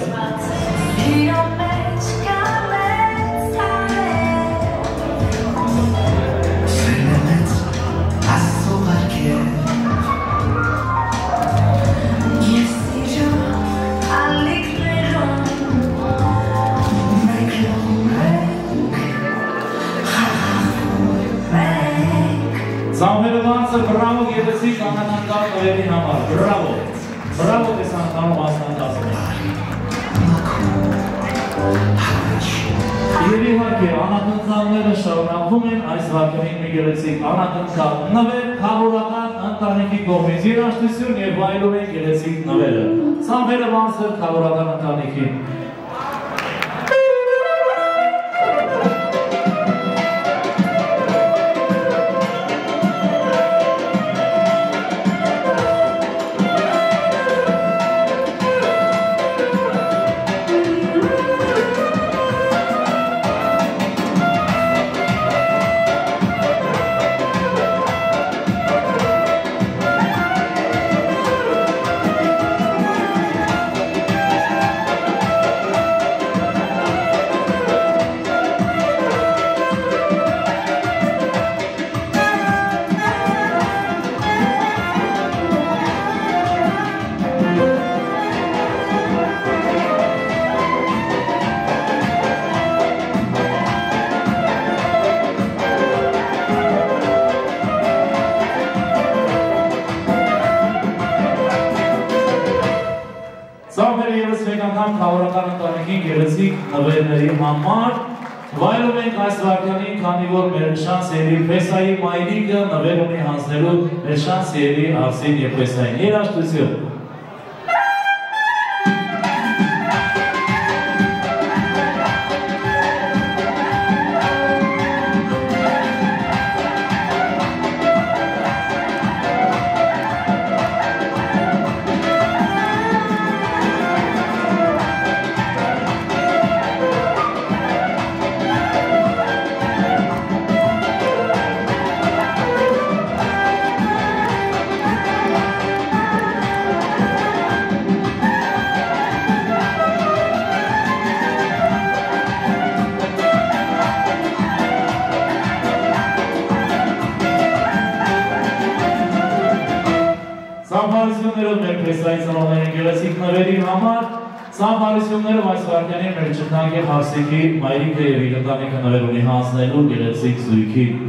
[SPEAKER 11] Սամվերը վանցը բրավո գետեցիկ անատնդավ նվերի համար, բրավո, բրավո տեսանտանում ասնանդասն է։ Եվ իհարկե անատնդավները շարունակվում են այս վարքերին մի գերեցիկ անատնդավ նվեր քավորական ընտանիքի կողմից երաժշտություն և վայելում են գերեցիկ նվերը։ Սամվերը վանցը քավորական ընտանիքին։ Քավորական ընտանիքի գեղեցիկ նվերների համար վայելում ենք այս վարքյանին, քանի որ Մերշան Սերի Փեսայի մայրիկը նվեր ունի հանձնելու Մերշան Սերի Արսին և Փեսային երաժշտություն։ Սամբարություններով մեր Փեսայի ծնողների գեղեցիկ նվերի համար սամբարություններով այս վարքյանին մեր ճնտանք է Հարսիկի մայրիկը և իր ընտանիքը նվեր ունի հանձնելու գեղեցիկ զույգին։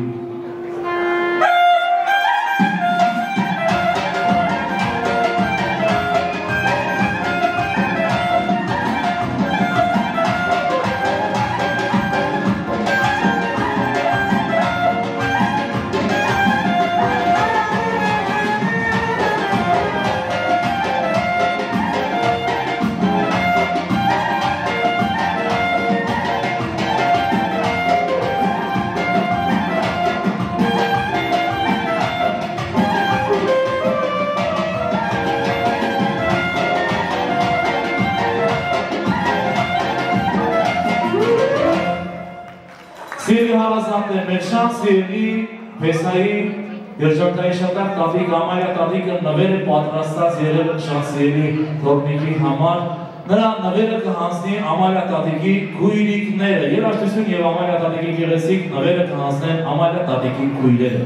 [SPEAKER 11] Սիրելի հարազատներ, Մերշան Սերի Փեսայի երջանկայի շատար տատիկ ամայա տատիկը նվեր է պատրաստած եղել Շանսերի թորնիկի համար, նրա նվերը կհանձնի ամայա տատիկի քույրիկները, երաժշտություն և ամայա տատիկի գեղեցիկ նվերը կհանձնեն ամայա տատիկի քույրերը։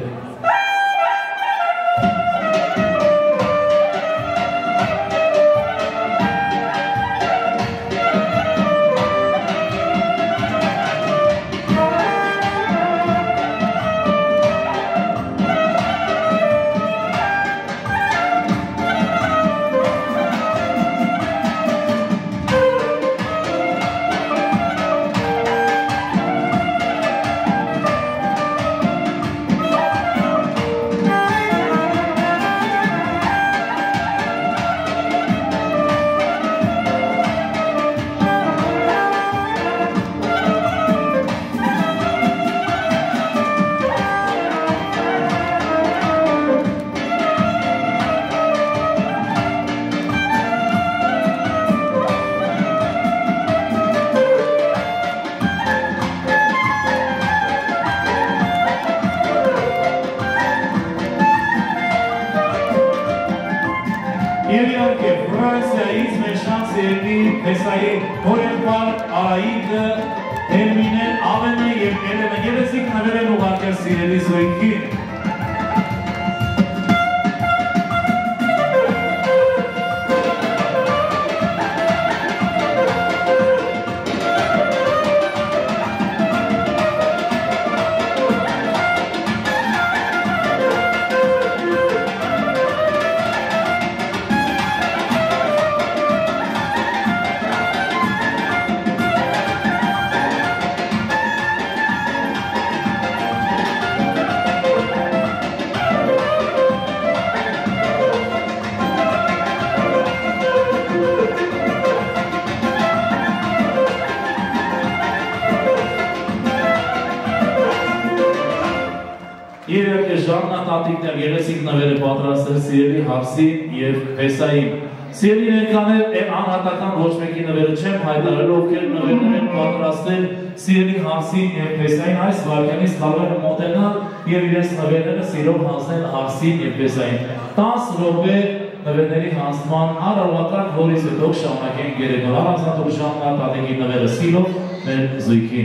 [SPEAKER 11] սիրելի Փեսայի հորեղբայր Արայիկը, Էրմինեն, Ավենը և Երևը գեղեցիկ նվեր են ուղարկել սիրելի զույգին։ Երևի ժամանատատիկներ գեղեցիկ նվեր է պատրաստել սիրելի Հարսին և Փեսային։ Սիրելի ներկաներ, անհատական ոչ մեկի նվերը չեմ հայտարարել, ովքեր նվերներ են պատրաստել սիրելի Հարսին և Փեսային, այս վարքյանից կարող են մոտենալ և իրենց նվերները սիրով հանձնել Հարսին և Փեսային։ 10 րոպե նվերների հանձնման արարողական, որից հետո շարունակենք երեկոն առանձնատուր ժամանատատիկի նվերը սիրով մեր զույգին։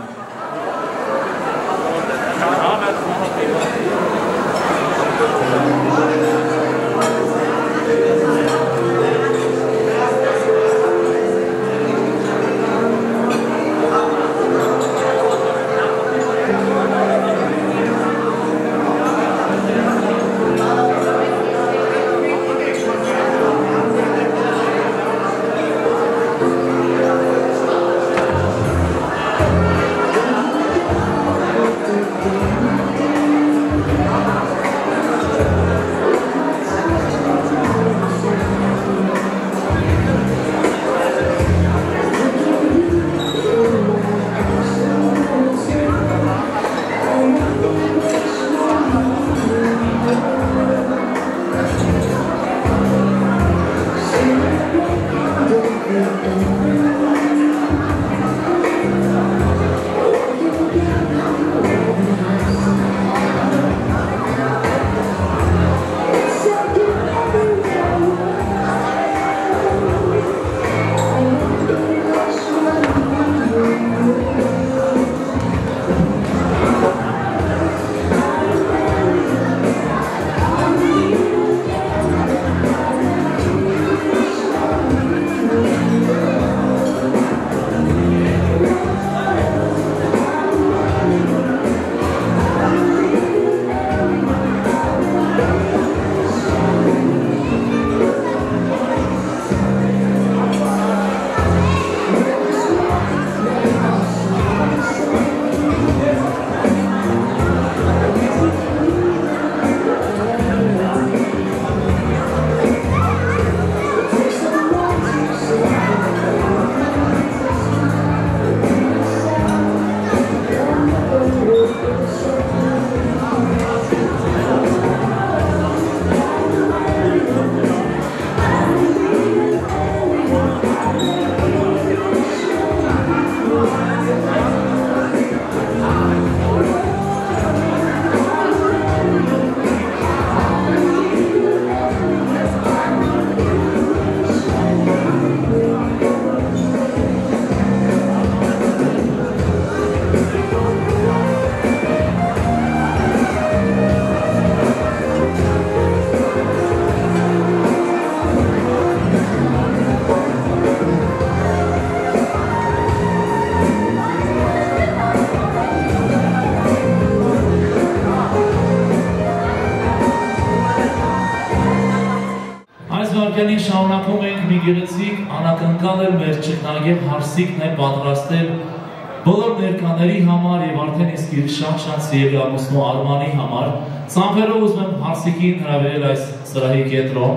[SPEAKER 11] Շարունակում ենք մի գեղեցիկ անակնկալ էլ մեր ճգնագետ Հարսիկն է պատրաստել բոլոր ներկաների համար և արդեն իսկ իր շատ սիրելի ամուսնու Արմանի համար։ Ծանվերով ուզում եմ Հարսիկին հրավիրել այս սրահի կենտրոն։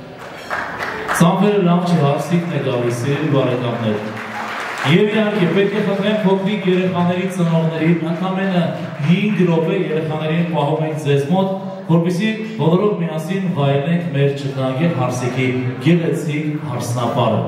[SPEAKER 11] Ծանվերը լավ չի, Հարսիկն է գալիս, սիրելի բարեկամներ։ Եվ իհարկե պետք է խնդրեմ փոքրիկ երեխաների ծնողներին, ընդամենը 5 րոպե երեխաներին պահում ենք ձեզ մոտ, որպեսզի բոլորով միասին վայելենք մեր ճգնագետ Հարսիկի գեղեցիկ հարսնապարը։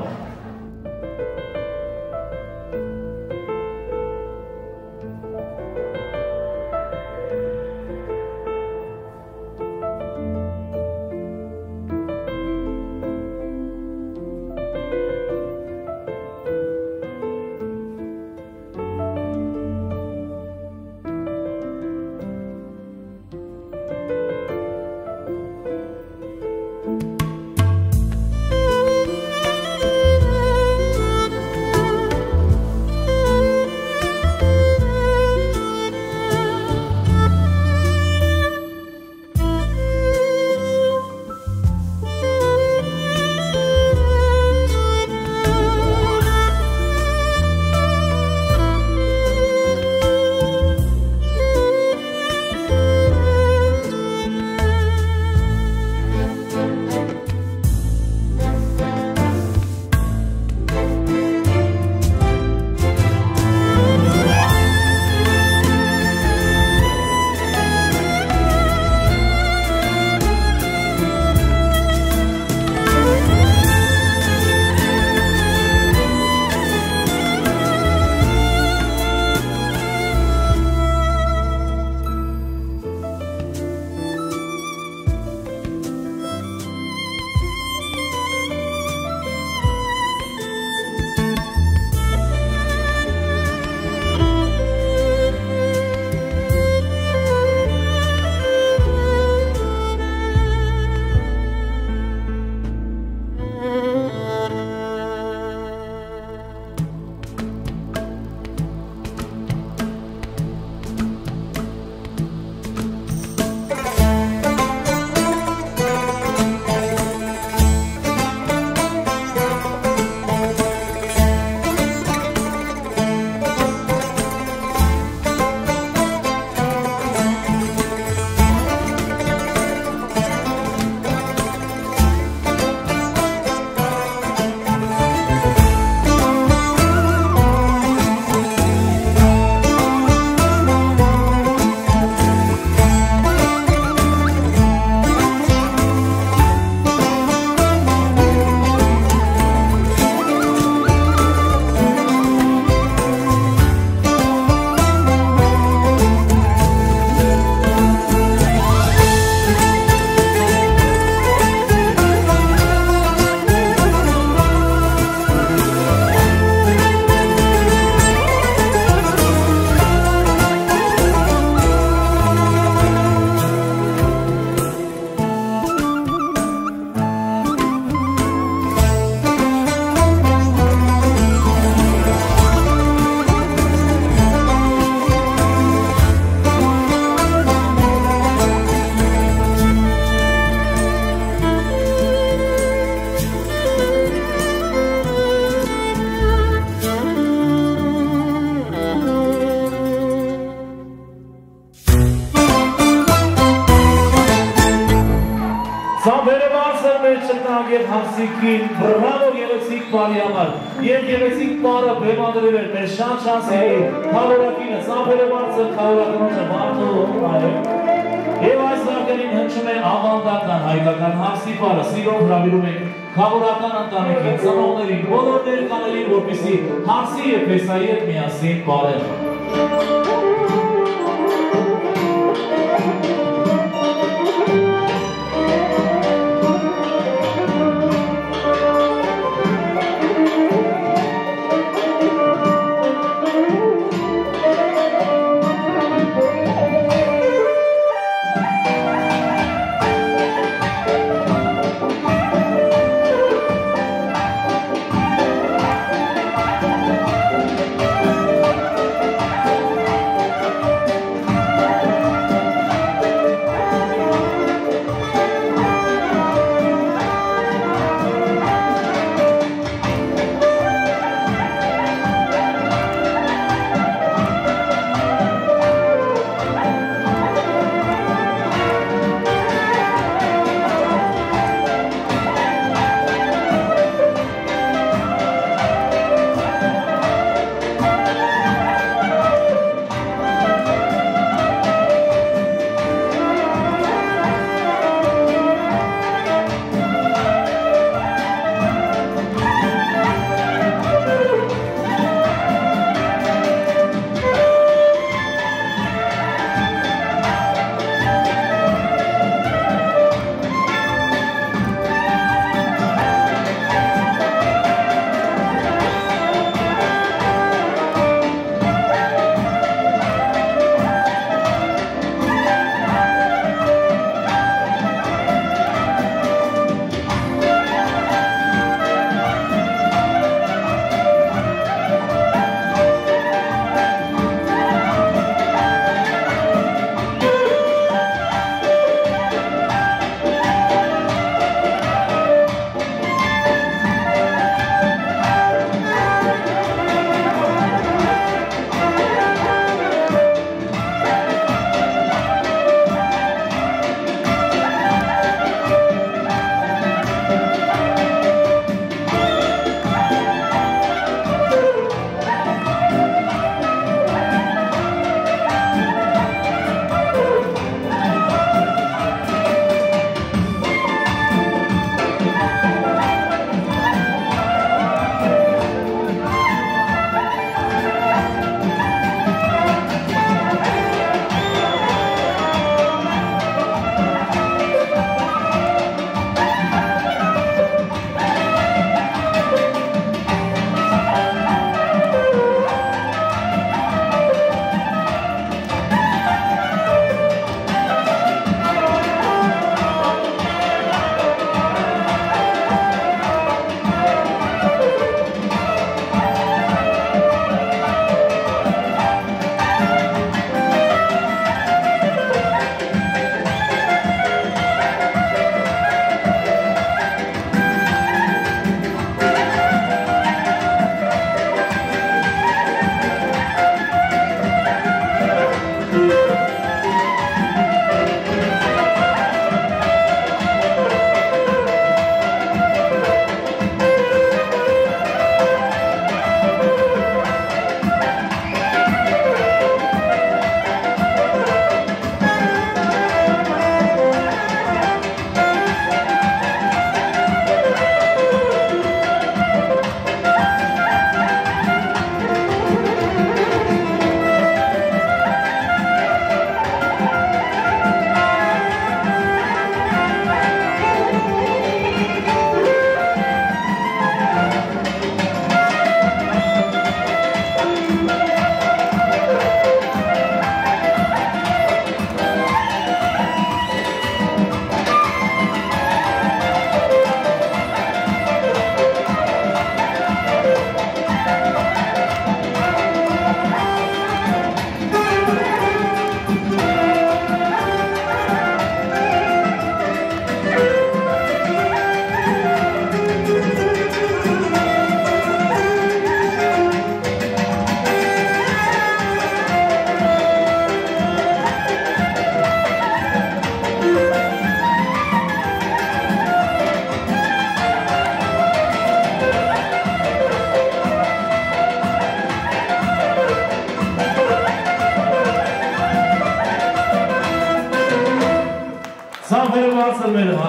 [SPEAKER 11] բրավո գեղեցիկ բարի համար։ Եվ գեղեցիկ բարը բեմադրել էր մեր շան-շանսերի խավորակինը, սամպերը բարձր խավորակնոջը մարդու այր։ Եվ այս վարդերին հնչում է ավանդական հայկական հարսի բարը, սիրով հրավիրում ենք խավորական ընտանիքին, ծնողներին, բոլոր ներկաներին, որպեսզի հարսի և փեսայի հետ միասին բարեն։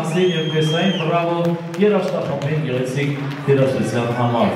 [SPEAKER 11] դանսի և պեսային բրավո երաշտախմբին գեղեցիկ տիրաշտության համար։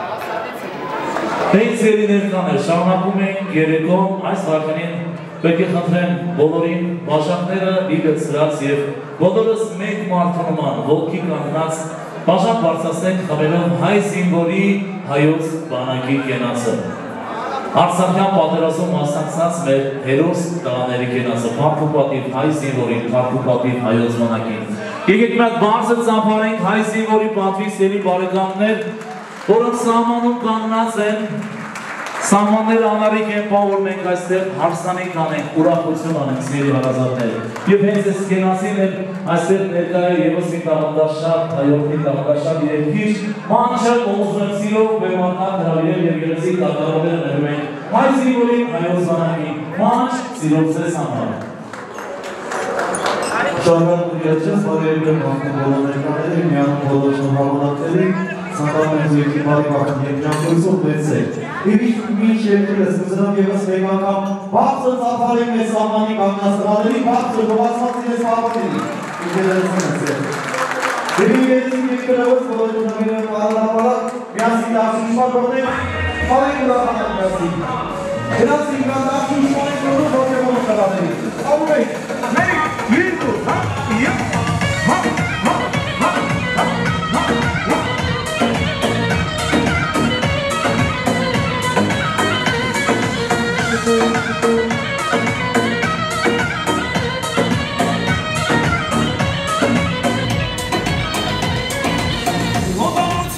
[SPEAKER 11] Հենց երի ներկաներ շարունակում էին երեկոմ այս վարկանին պետք է խնդրեն բոլորին բաժակները իգծրած և բոլորս մեկ մարդունման ոգի կանգնած բաժակ բարձրացնենք խմելով հայ զինվորի հայոց բանակի կենացը։ Արցախյան պատերազմում մասնակցած մեր հերոս տղաների կենացը, փառք ու պատիվ հայ զինվորին, փառք ու պատիվ հայոց բանակին։ Եկեք մի հատ բարձր ծափարենք հայ զինվորի պատվի սերի բարեկամներ, որոնք սահմանում կանգնած են, սահմանները անարիք են պահ, որ մենք այստեղ հարսանիք անենք, ուրախություն անենք սիրելի հարազատներ։ Եվ հենց այս կենացին էլ այստեղ ներկա է ևս մի տաղանդաշատ, հայորդի տաղանդաշատ երկիր, մանչը կողոսում սիրով բեմական հրավիրել և գեղեցիկ տաղարողներ ներում են հայ զինվորին հայոց բանակին, մանչ սիրով ձեզ համար։
[SPEAKER 15] Շարունակում երջես, որ երկրում հանդում բոլոր ներկաների, միանում բոլոր շնորհավորատների, Սանտամենս երկի բարի բախտ երջանկույցով մեծեք։ Իվիշ մինչ երկրս կզրամ եվս մեկ անգամ բարձր ծափարի մեծ սահմանի կանգնաստրաների բարձր գովացվածի մեծ պահվատերի։ Դեպի գերեցիկ երկրովս բոլոր ուտագիրը պարադապարակ միասին դարսուշմար բողնենք, պարենք ուրախանակ միասին։ Գնացին կան դարսուշմարեք նորում ոգևոր ուտագարների։ Անում ենք, մեկ, երկու, և,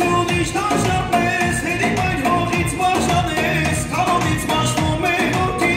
[SPEAKER 1] Ողջույն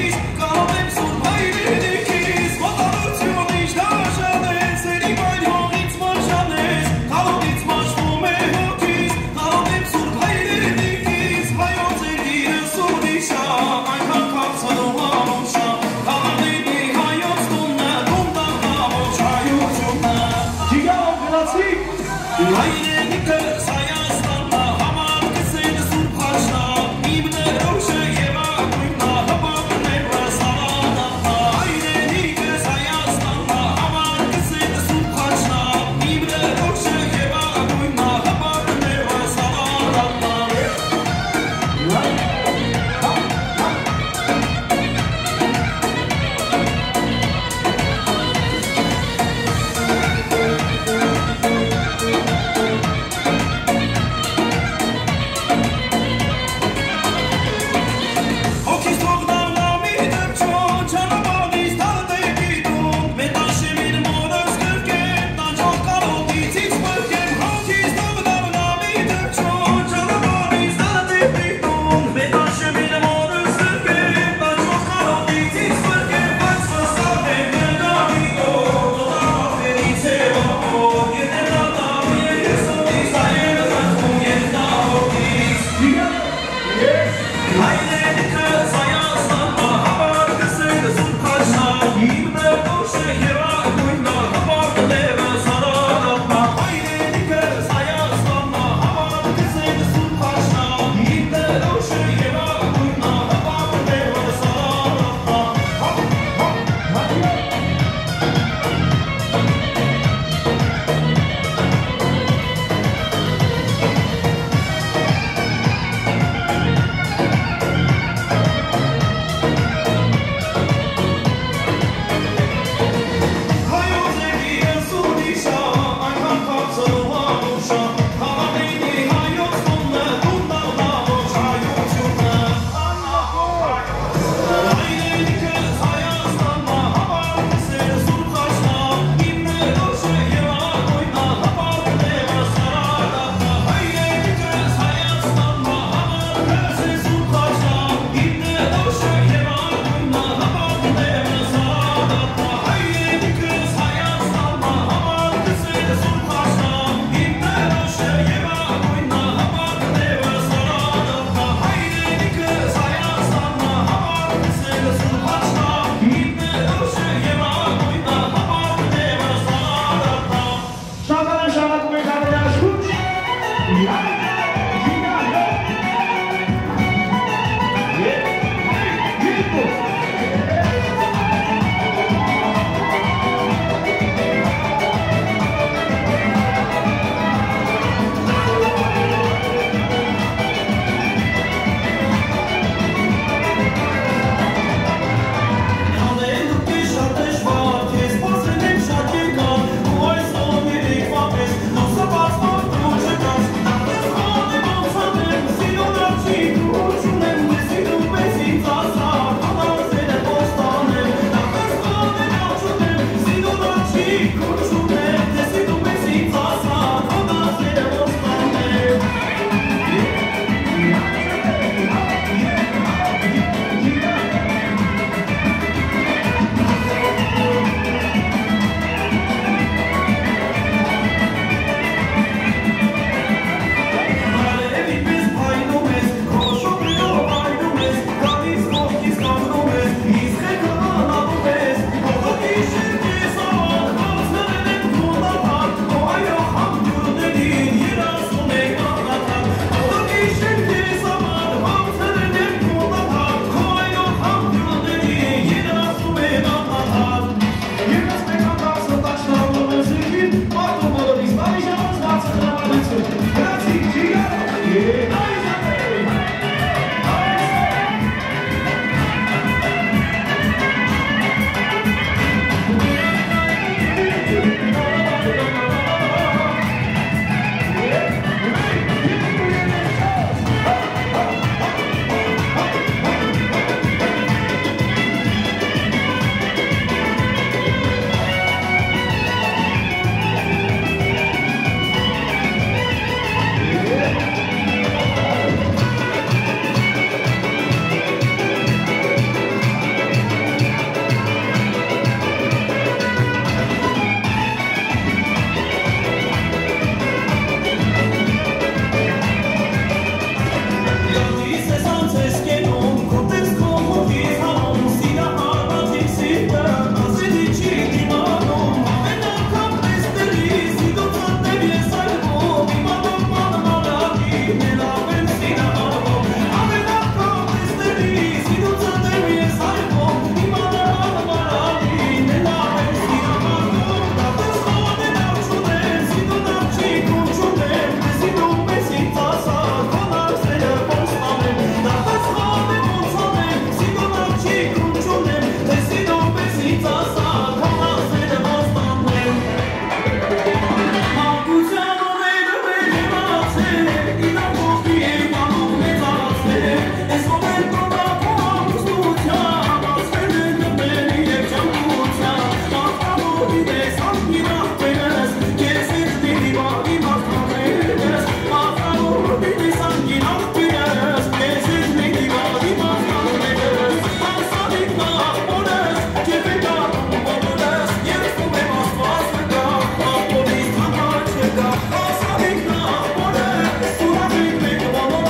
[SPEAKER 11] Thank you.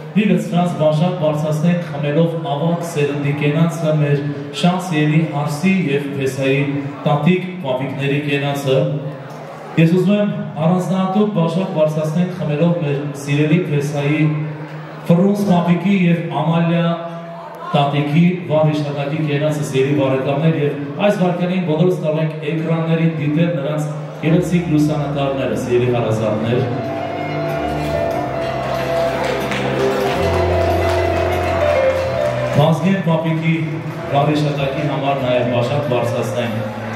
[SPEAKER 11] Դիգս Ֆրանս բաժակ բարձրացնենք խմելով ավակ սերնդի կենացը մեր շանսերի հարսի և փեսայի տատիկ պապիկների կենացը Ես ուզում եմ առանձնահատուկ բաժակ բարձրացնենք խմելով մեր սիրելի փեսայի Ֆրունս պապիկի և Ամալիա տատիկի վար իշտակակի կենացը սիրելի բարեկամներ և այս վարքյանին բոլորս կարող ենք էկրաններին դիտել նրանց գեղեցիկ լուսանկարները սիրելի հարազատներ Վազգեն պապիկի վար իշտակի համար նաև բաժակ բարձրացնենք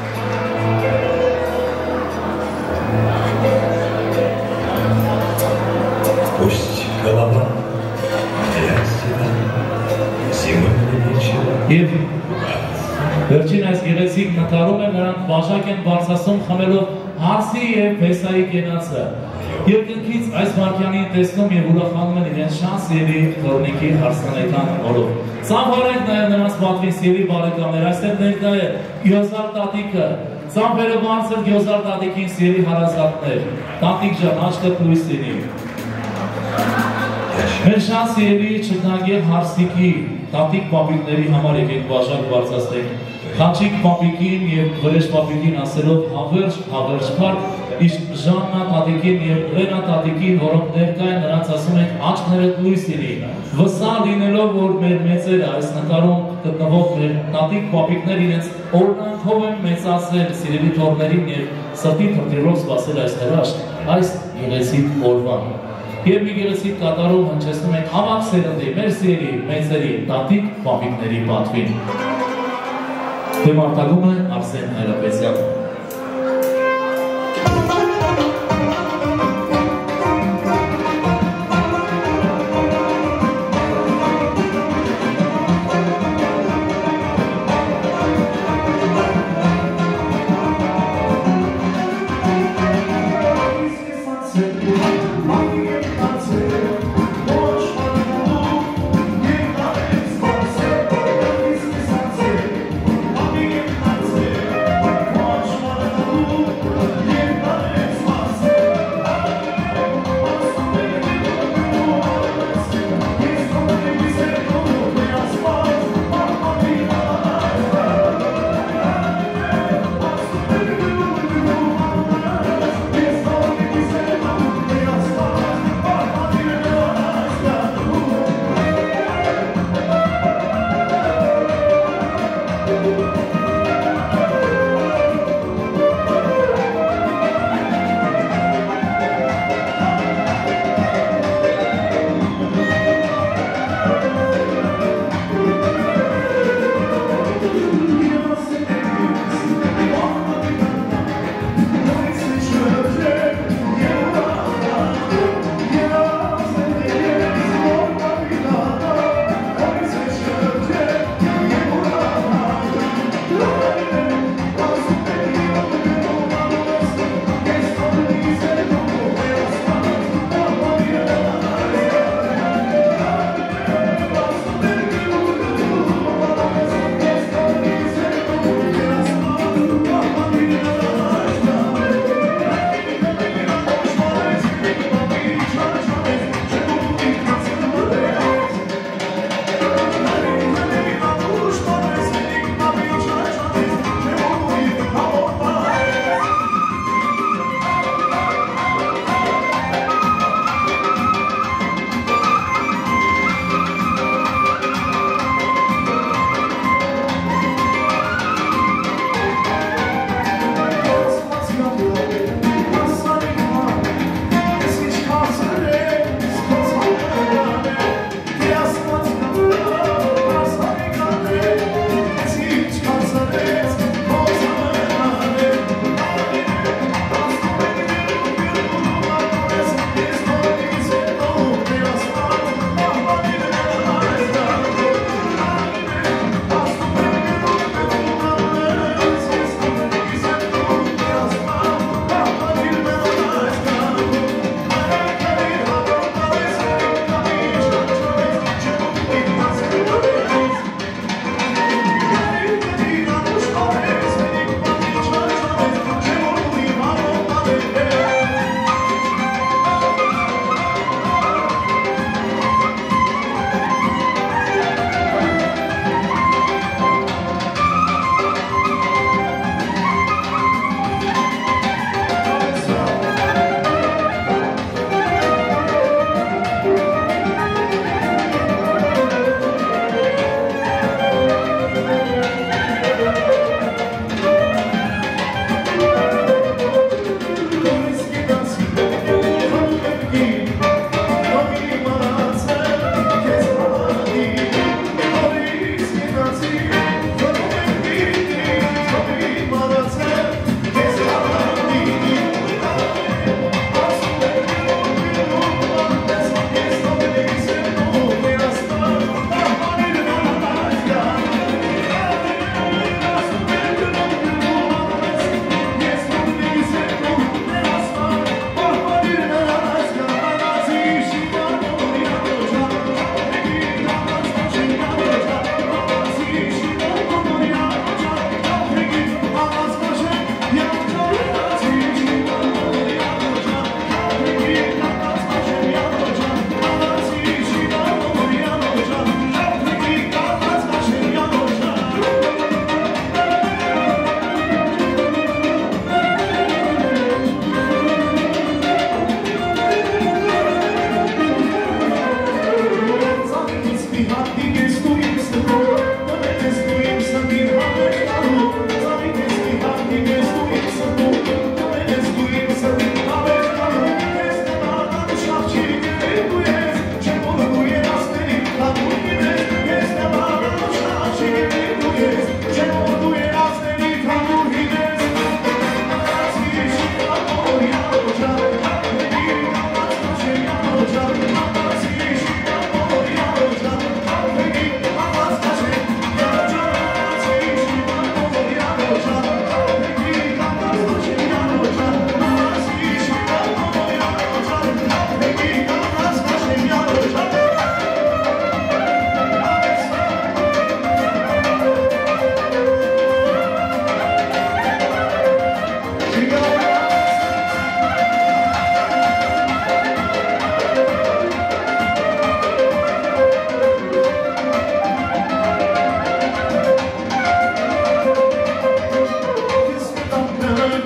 [SPEAKER 10] Пусть голова ясена, зимой вечера.
[SPEAKER 11] Եվ վերջին այս գեղեցիկ նկարում են նրանք բաժակ են բարձրացնում խմելով հարսի և փեսայի կենացը Երկնքից այս վարքյանին տեսնում և ուրախանում են իրենց շանսերի թորնիկի հարսանեկան օրով Ծամփարենք նաև նրանց պատվին սիրելի բարեկամներ, այստեղ ներկա է Գյոզար տատիկը Ծամփերը բարձր Գյոզար տատիկին սիրելի հարազատներ Տատիկ ջան, աչքդ լույս լինի Մեր շանսերի չտնագել հարսիկի տատիկ պապիկների համար եկեք բաժակ բարձրացնենք Խաչիկ պապիկին և վրեժ պապիկին ասելով հավերջ փառք իսկ Ժաննա տատիկին և Լենա տատիկին որոնք ներկա են նրանց ասում ենք աչքներդ լույս լինի վստահ լինելով որ մեր մեծերը այս նկարում գտնվող մեր տատիկ պապիկներ իրենց օրնանքով են մեծացրել սիրելի թոռներին և սրտի թրթիռով սպասել այս հրաշք այս գեղեցիկ օրվան Եվ մի գեղեցիկ կատարում հնչեցնում ենք ավակ սերնդի, մեր սիրելի մեծերի տատիկ պապիկների պատվին Դեմարտագում է Արսեն Հայրապետյանը
[SPEAKER 13] Watch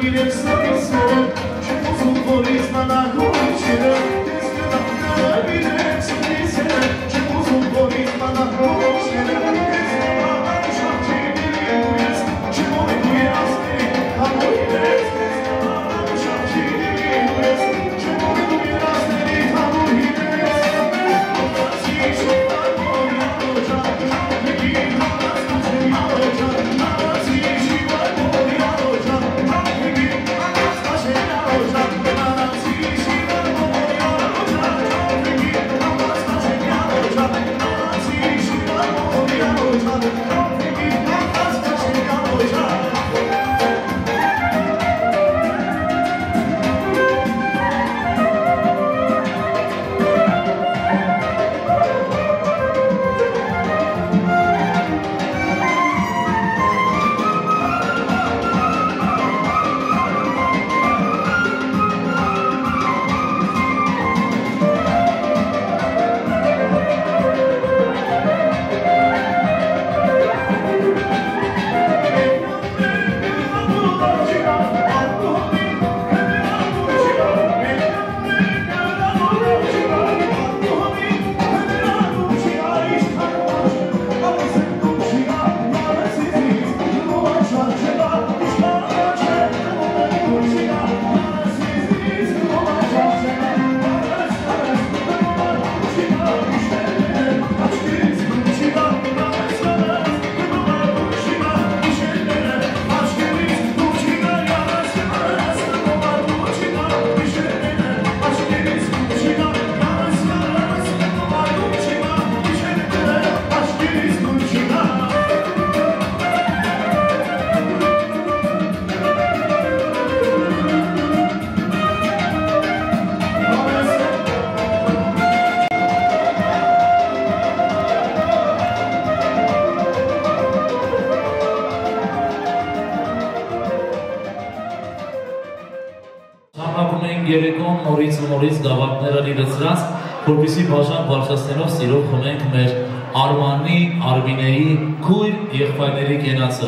[SPEAKER 11] երեկոն նորից ու նորից գավաթները լիվեցրած, որպեսզի բաժան բարձրացնելով սիրով խմենք մեր Արմանի, Արմինեի քույր եղբայրների կենացը։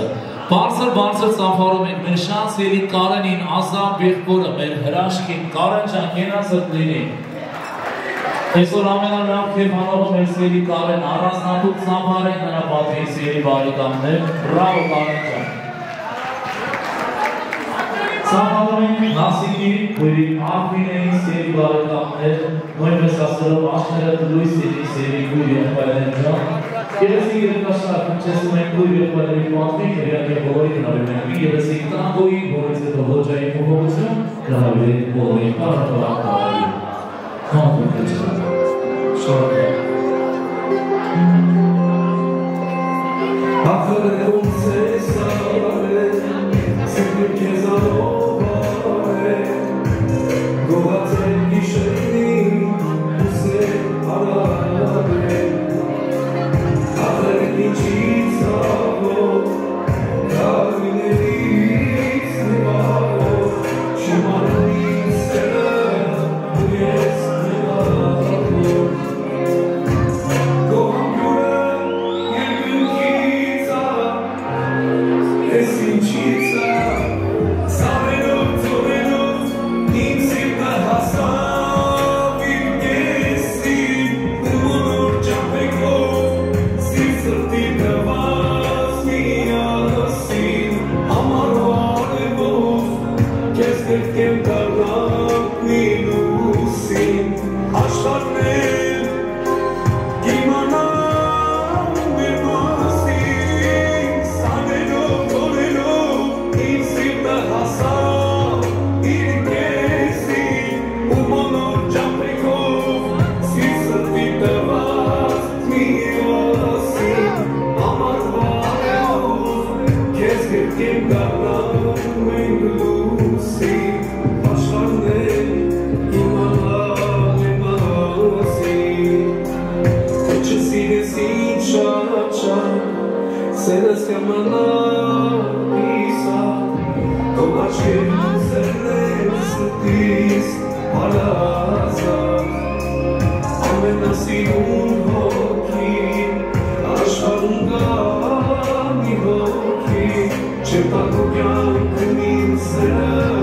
[SPEAKER 11] Բարձր ծափարում ենք մեր շանսելի Կարենին, Ազամ եղբորը, մեր հրաշքին Կարեն ջան կենացը լինի։ Այսօր ամենալավ քեֆանով մեր սիրելի Կարեն, առանձնատուկ ծափար ենք նրա պատվին սիրելի բարեկամներ, բրավո Կարեն ջան։ Ծափարում ենք Նասիկի, քույրի Արմինեի սիրելի բարեկամներ, նույնպես ասելով աշխարհը լույս սիրելի քույր եղբայրներ ջան։ Երեսի երեկաշարք հնչեցնում ենք քույր եղբայրների պատվին, հրյակե բոլորի հնարում ենք մի երեսի տանգոյի, որից հետո ոջայի փոփոխություն, հնարում ենք բոլորի առատորակարի։ Հանքույր ջան, շարքա։ Ախրերում սեսար է, սեպի կեզանով է, գողացել գիշերնի, ուսեր արարավ է, ախրեր ինչից աղով, կարմիներից նվաղով, շումանից սերը, ես նվաղով, գողամբյուրը երկնքից աղ, ես ինչից աղ, սավերով, ծորերով, իմ սիրտը հասավ, իմ կեսին, նմոնոր ճապեկով, սիր սրտի տված միասին, ամարվարևով, կեզ գրկեմ կարնակ մի լուսին, աշխարհներ, կիմանամ մեր մասին, սաներով, ծորերով, իմ սիրտը հասավ, իր կեսին, ու մոնոր ճապեկով, սիր սրտի տված միասին, ամարվարևով, կեզ գրկեմ կարնակ մենք լուսին, աշխարհներ, իմանալ մեր մասին, Ոչը սիրես ինչ շատ, սերս կմանա իսա, Քո աչքերն սերներ սրտիս պարազատ, ամենասիրուն հոգին, աշխարհում կա մի հոգի, չեմ տակու կյանքն իմ սերը,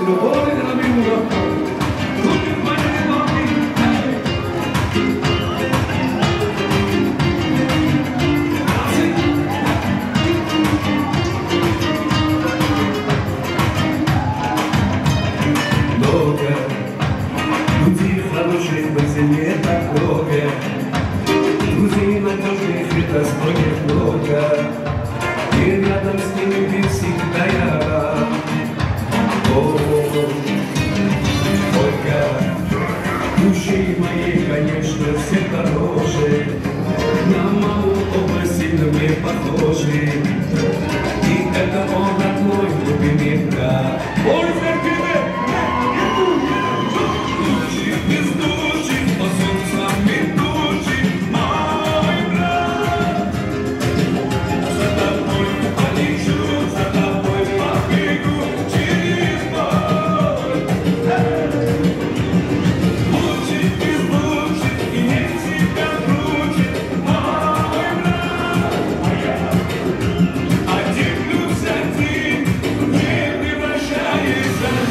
[SPEAKER 1] Один плюс один не превращается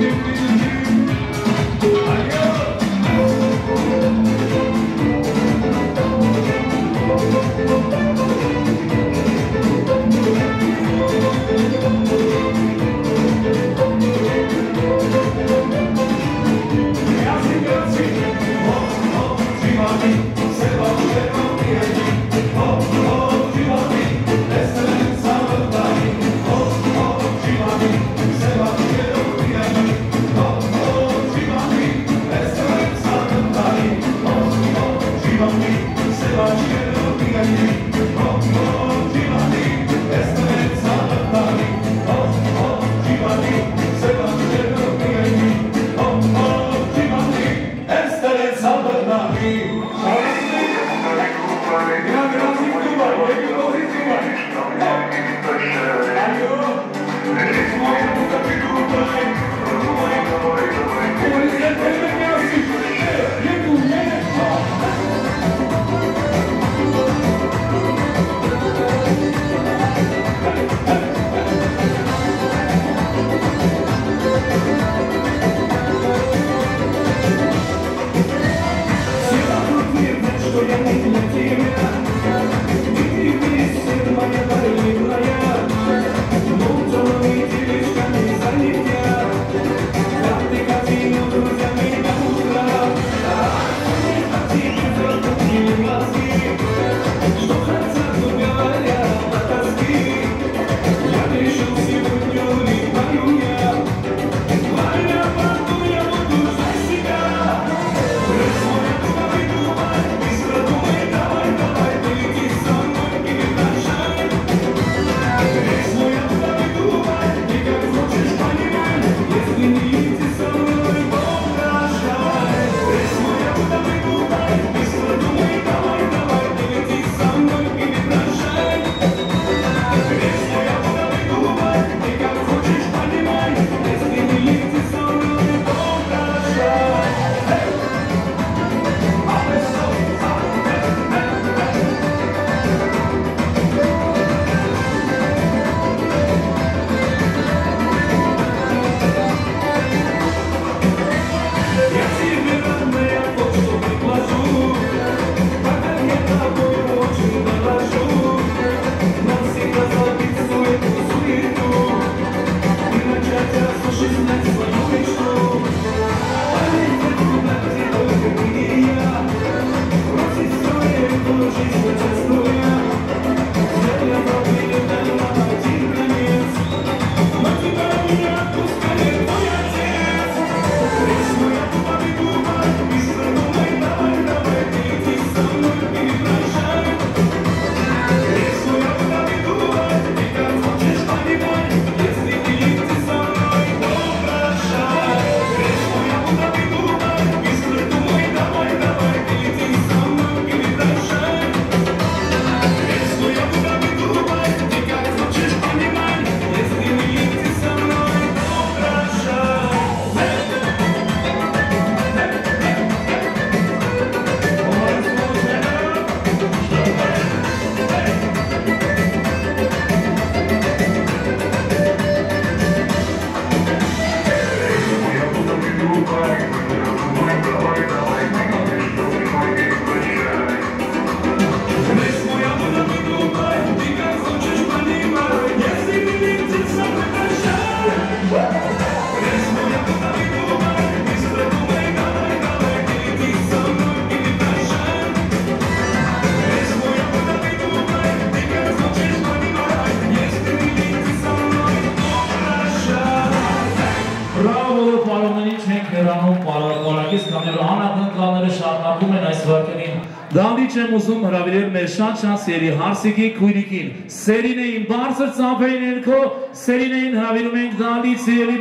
[SPEAKER 11] Դանդիչ եմ ուզում հրավիրել մեր շատ սերի հարսիկի քույրիկին, Սերինեին բարձր ծափերի ներքո, Սերինեին հրավիրում ենք դանդիչ սիրելի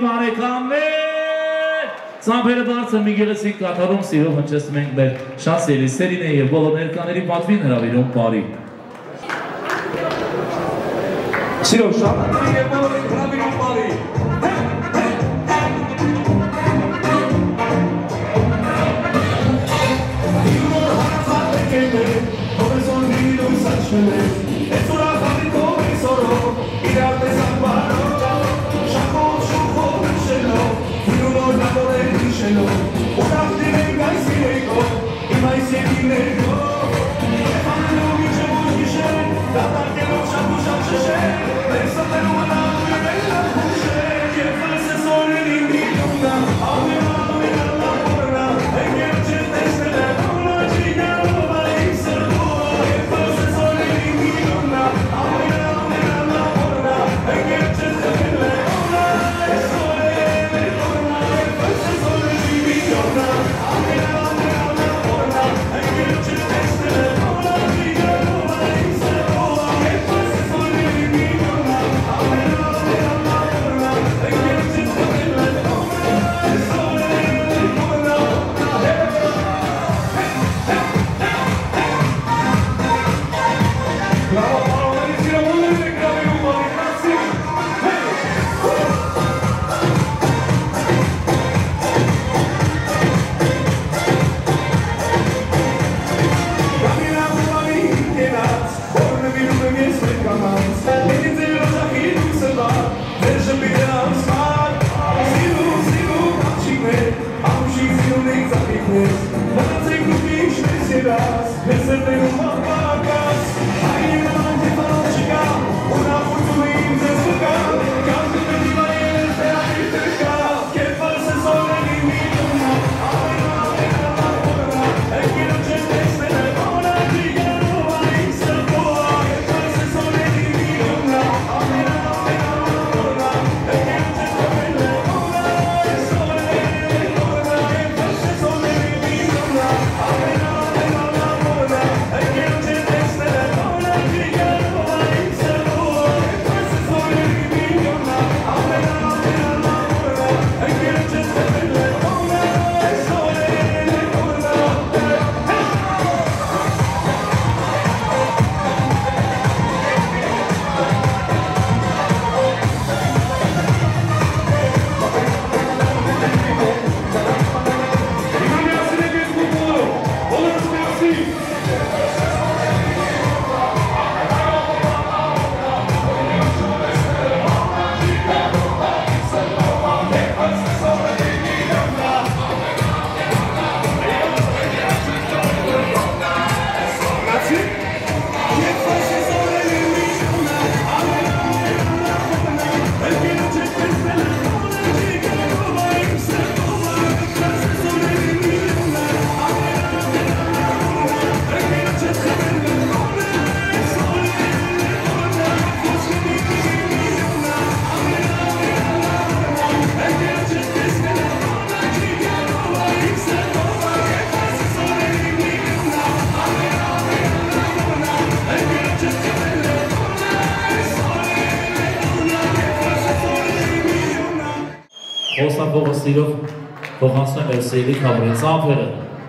[SPEAKER 11] բարեկամներ, ծափերը բարձր մի գեղեցիկ կատարում սիրով հնչեցնում ենք մեր շատ սերի Սերինեի և բոլոր ներկաների պատվին հրավիրում բարի։ Սիրով շատ հրավիրում բարի։
[SPEAKER 16] Es una fábrica de solo, y de artes al paro, Chaco, Chujo, Chelo, y uno
[SPEAKER 11] Խոսափողը սիրով փոխանցում է Սեյլի Քաբրի ծափերը։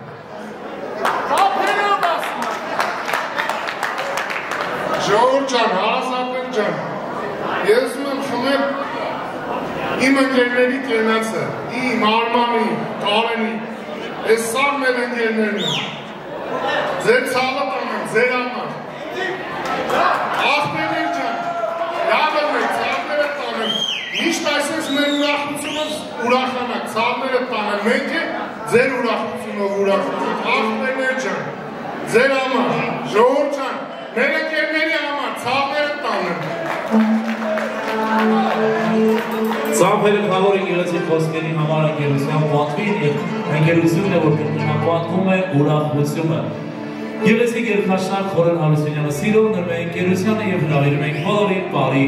[SPEAKER 8] Ժողովուրդ ջան, հարազատներ ջան, ես ուզում եմ խմել իմ ընկերների կենացը, իմ Արմանի, Կարենի, այս սաղ մեր ընկերներն են, ձեր ցավը տանեմ, ձեր համար, աղբերներ ջան, լավն է, ցավները տանեմ, միշտ այսպես մեր ուրախությունով ուրախանակ, ցավները տանեմ, մենք է ձեր ուրախությունով ուրախանակ, աղբերներ ջան, ձեր համար, ժողովուրդ ջան, մեր ընկերների համար, ցավները տանեմ։
[SPEAKER 11] Ծափերը խավոր եկեղեցի խոսքերի համար ընկերության պատվին և ընկերությունն է, որ պատվում է ուրախությունը։ Եկեղեցի գերքաշնակ Խորեն Հարությունյանը սիրով նրմ է ընկերությանը և հրավիրում ենք բոլորին բարի։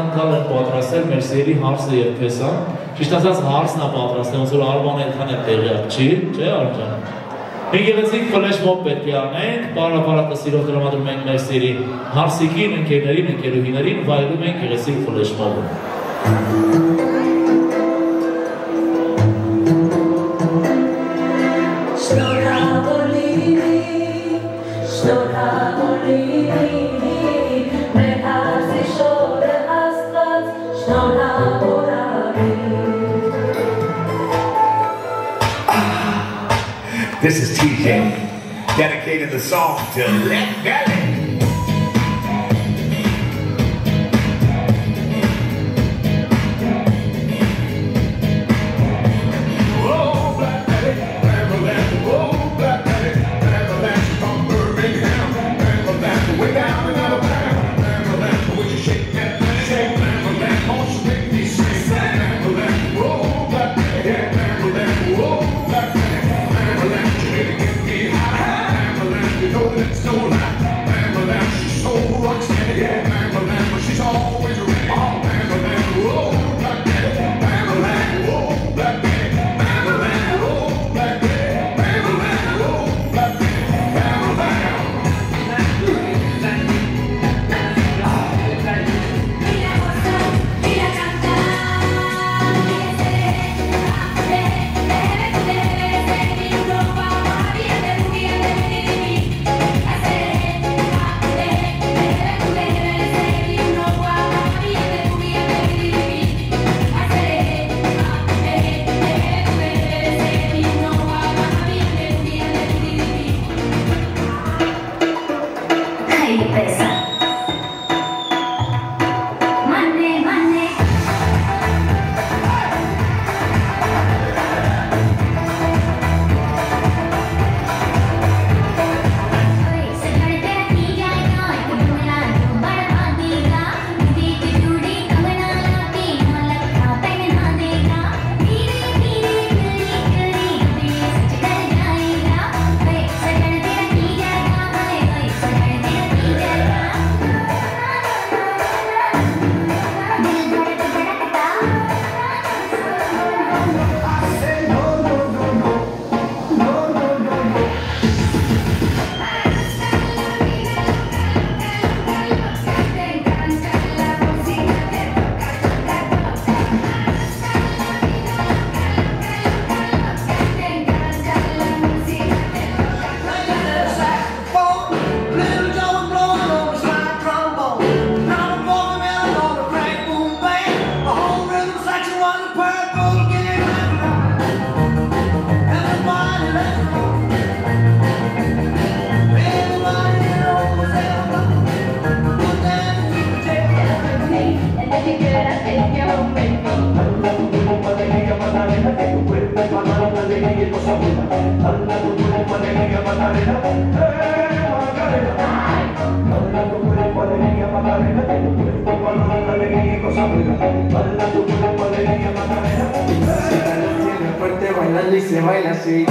[SPEAKER 11] ակնկալ են պատրաստել մեր սերի հարսը եւ փեսան։ Ճիշտ ասած հարսն է պատրաստել, ոնց որ Արմանը այդքան է տեղյակ չի, չէ՞ Արման։ Մենք գեղեցիկ ֆլեշ մոբ պետք է անենք, բարապարակը սիրով տրամադրում ենք մեր սերի հարսիկին, ընկերներին, ընկերուհիներին, վայելում ենք գեղեցիկ ֆլեշ մոբը։
[SPEAKER 16] This is TJ, dedicated the song to Let Valley. Oh, Black Betty, Bamberland, oh, Black Betty, Bamberland, she's from Birmingham, Bamberland, way down in Alabama, Bamberland, would you shake that booty, shake Bamberland, won't you make me sing, Bamberland, oh, Black Betty, yeah, Bamberland, oh, Black Betty. It's no lie, Bamberland, she's so rock steady, yeah, Bamberland, but she's always ready, oh, Bamberland, oh, Black Betty, Bamberland, oh, Black Betty, Bamberland, oh, Black Betty, Bamberland, oh, Black Betty,
[SPEAKER 17] Fuerte bailando y se baila así.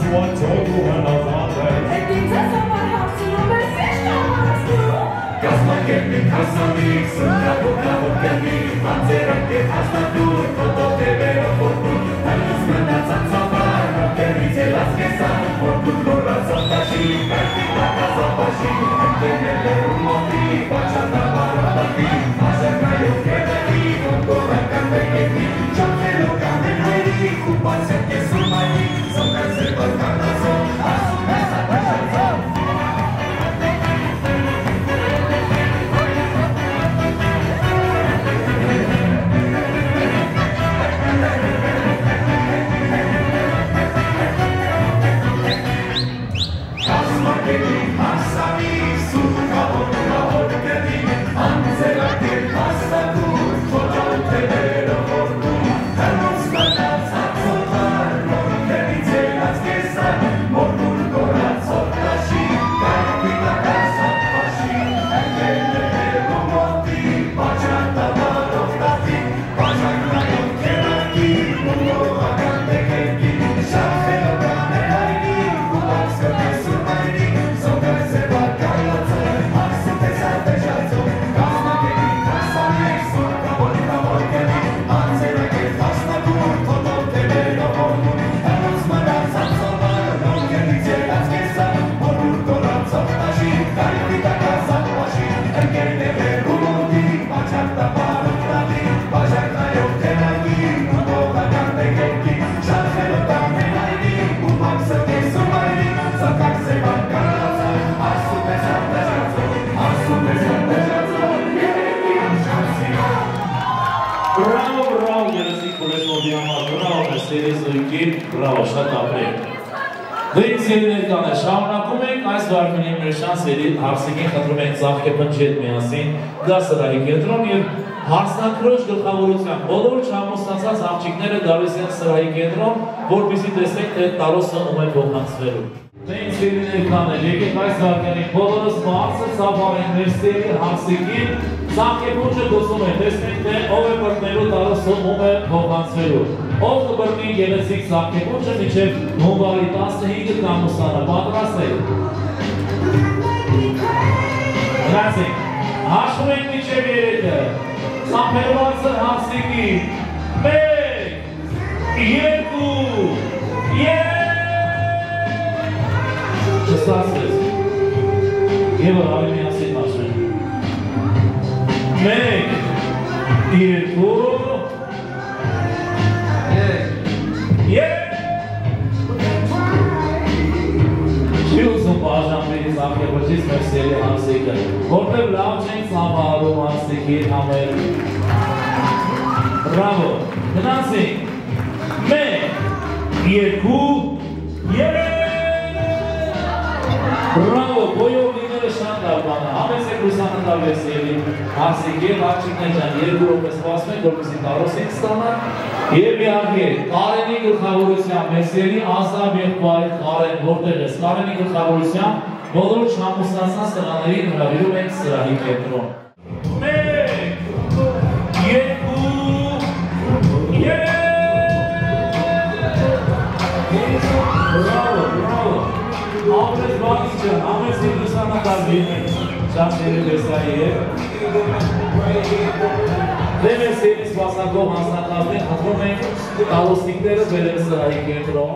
[SPEAKER 11] Bravo, շատ ապրեք։ Դրից երներկան է, շարունակում ենք այս վարկնի մեր շանսերի հարսիկին խնդրում ենք ծաղկեպնջի հետ միասին գա սրահի կենտրոն և հարսնակրոջ գլխավորության բոլոր չամոստացած աղջիկները գալիս են սրահի կենտրոն, որպեսզի տեսնենք, թե տարոսը ում են ողնացվելու։ Դրից երներկան է, եկեք այս վարկնի բոլորս մարսը ծավարեն մեր սերի հարսիկին, ծաղկեպնջը գոսում է, տեսնենք, թե ով է բրտնելու տարոսը ում է ողնացվելու։ Ով կբրնի գեղեցիկ ծաղկեպունջը մինչև հունվարի 15-ը կամուսանը, պատրաստ եք։ Հրացեք, հաշվում ենք մինչև երեքը, ծամպերվածը հարսիկի, մեկ, երկու, չստացվեց, և արի միասին հաշվենք, մեկ, երկու, Չի ուզում բաժանվից աղկեպրջից մեր սերի հանսիկը, որտև լավ չենք սամահարում հանսիկի համեր։ Բրավո, գնացինք, մեկ, երկու, Բրավո, բոյով լիները շատ դարբանը, համես եք լուսաննդավ է սերի հանսիկի, աղջիկներ ճան, երկու ռոպե սպասում ենք, որպեսի տարոսիկ ստանան, Եվ իհարկե, Կարենի գլխավորությամբ, մեր սերի ազնավ եղբայր Կարեն, որտեղ ես, Կարենի գլխավորությամբ, բոլոր չամուսնացած տղաներին հրավիրում ենք սրահի կենտրոն։ Մեկ, երկու, Բրավո, բրավո, ապրես բանից ճան, ամես իմ լուսանատար լինենք, շատ սերի բեսայի է։ Դեմ է սերի սպասակով հանձնակազմին հտրում ենք տալոստիկները բերել սրահի կենտրոն։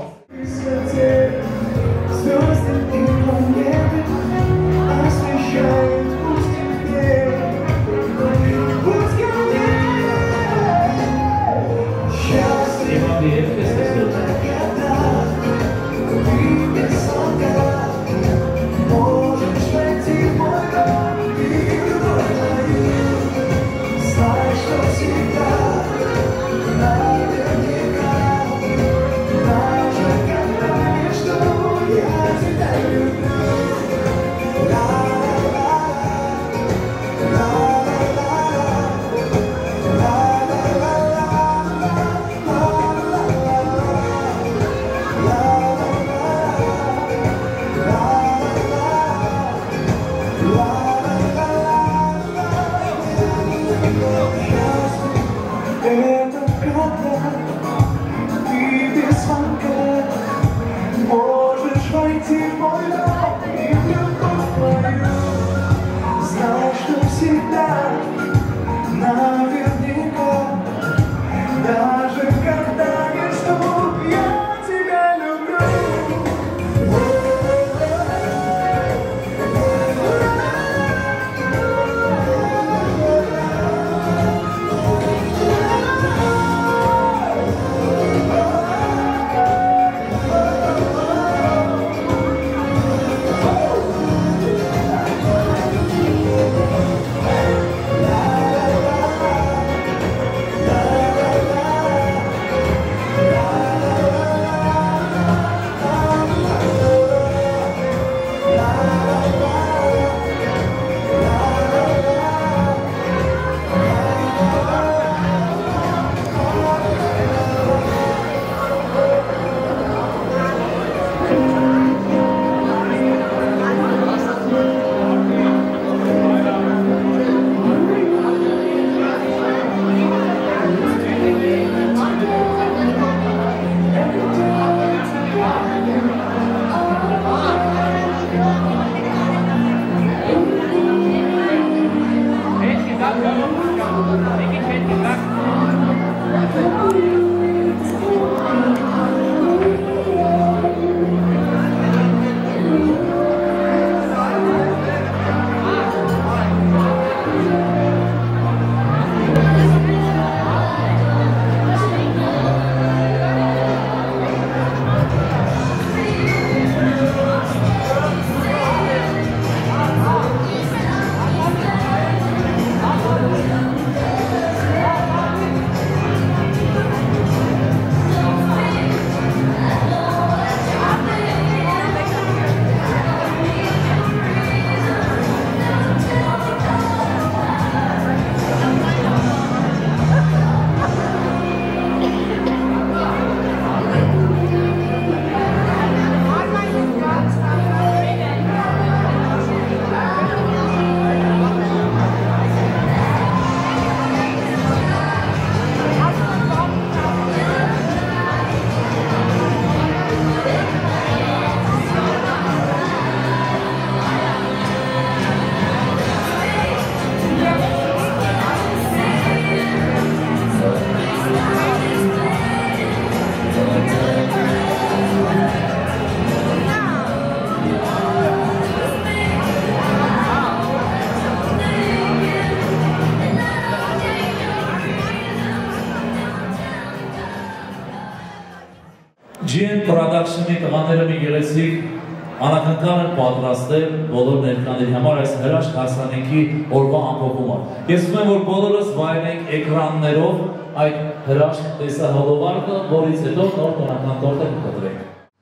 [SPEAKER 11] GN Production-ի տղաները մի գեղեցիկ անակնկալ են պատրաստել բոլոր ներկաների համար այս հրաշք հարսանեկի օրվա ամփոփումը։ Ես ուզում եմ, որ բոլորս վայելենք էկրաններով այդ հրաշք տեսահոլովակը, որից հետո նոր տոնական տորտը կկտրենք։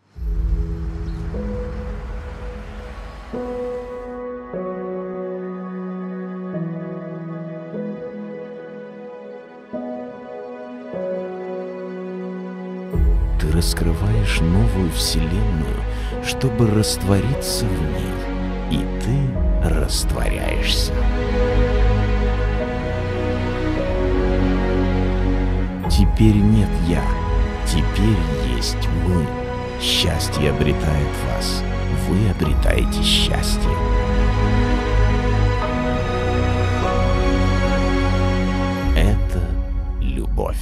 [SPEAKER 18] Ты раскрываешь новую вселенную, чтобы раствориться в ней, и ты растворяешься. Теперь нет я, теперь есть мы. Счастье обретает вас, вы обретаете счастье. Это любовь.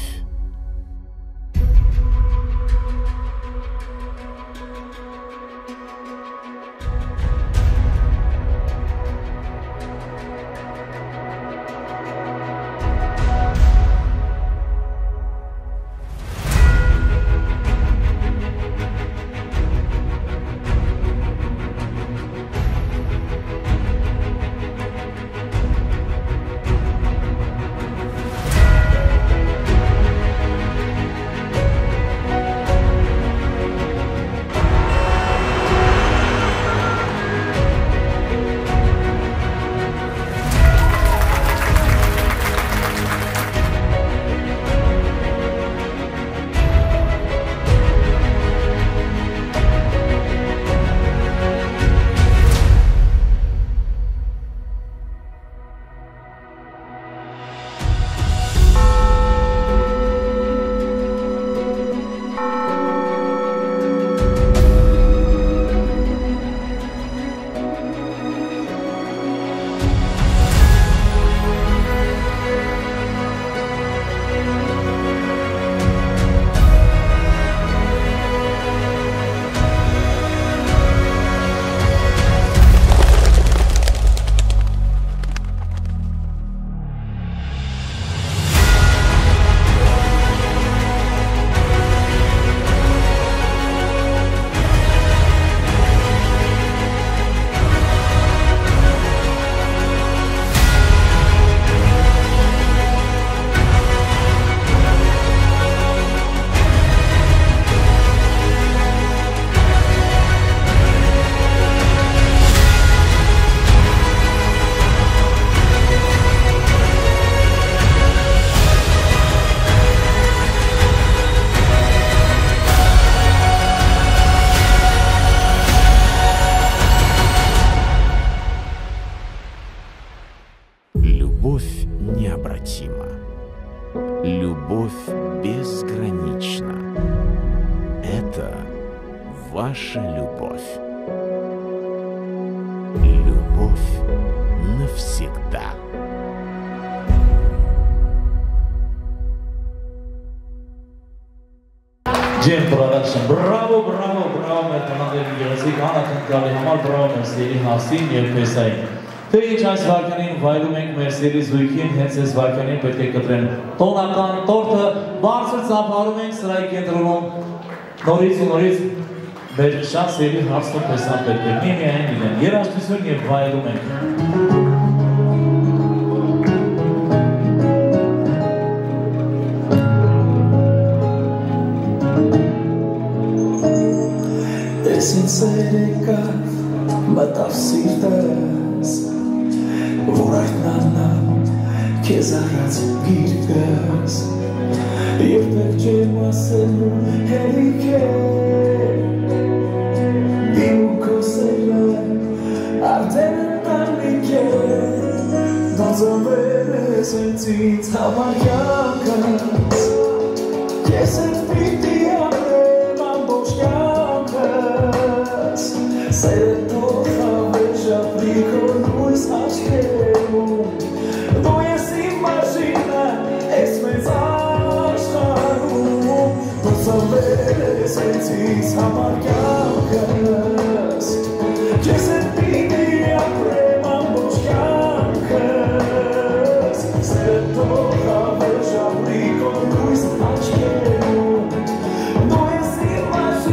[SPEAKER 18] Любовь необратима. Любовь безгранична. Это ваша любовь. Любовь навсегда.
[SPEAKER 11] GN Production, bravo, bravo, bravo, մեր տնաների գեղեցիկ անակնկալի համար, bravo մեր սիրելի Հասին և Փեսային։ Թե ինչ այս վարքյանին վայելում ենք մեր սիրելի զույգին, հենց այս վարքյանին պետք է կտրեն տոնական տորտը, բարձր ծափարում ենք սրայի կենտրոնում, նորից ու նորից մեր շատ սիրելի Հասնո Փեսան պետք է միայն լինեն, երաժշտություն և վայելում ենք։
[SPEAKER 19] Ես ինձ երեկավ մտավ սիրտս, որ այդնանան կեզ առած գիրկս, երբեք չեմ ասելու հելիք է, իմ ու կոսելը արդեն ընտանիք է, դոզովել ես ինձ ինձ համար կյանքս, ես էդ պիտի ամրեմ ամբողջ կյանքս, սերը թող հավեր ժապրի քո լույս աչքերում, դու ես իմ մաշինը, ես մեծ աշխարհում, դոզովել ես ինձ ինձ համար կյանքս, ես էդ պիտի ամրեմ ամբողջ կյանքս, սերը թող հավեր ժապրի քո լույս աչքերում, դու ես իմ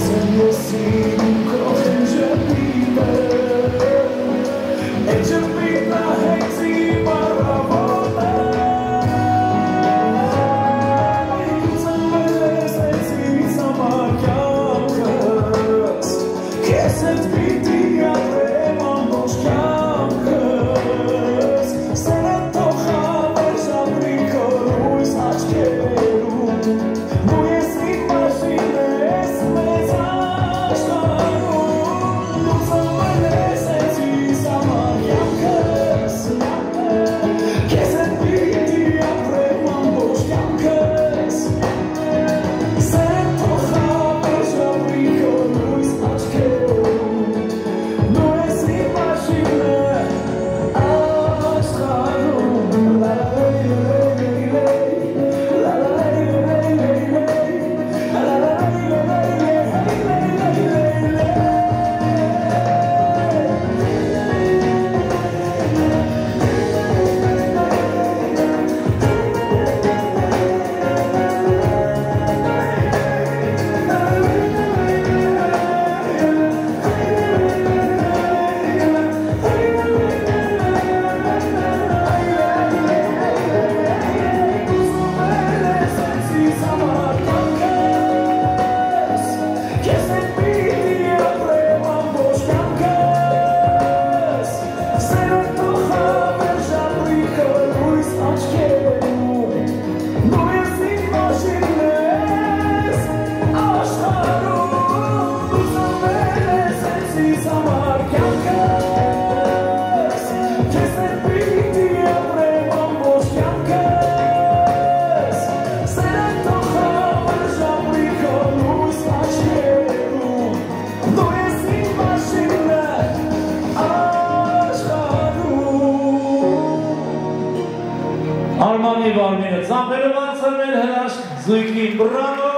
[SPEAKER 11] Արմանի Վարմինը, ծամպերը վանցը մեր հրաշք զույգին, բրավո!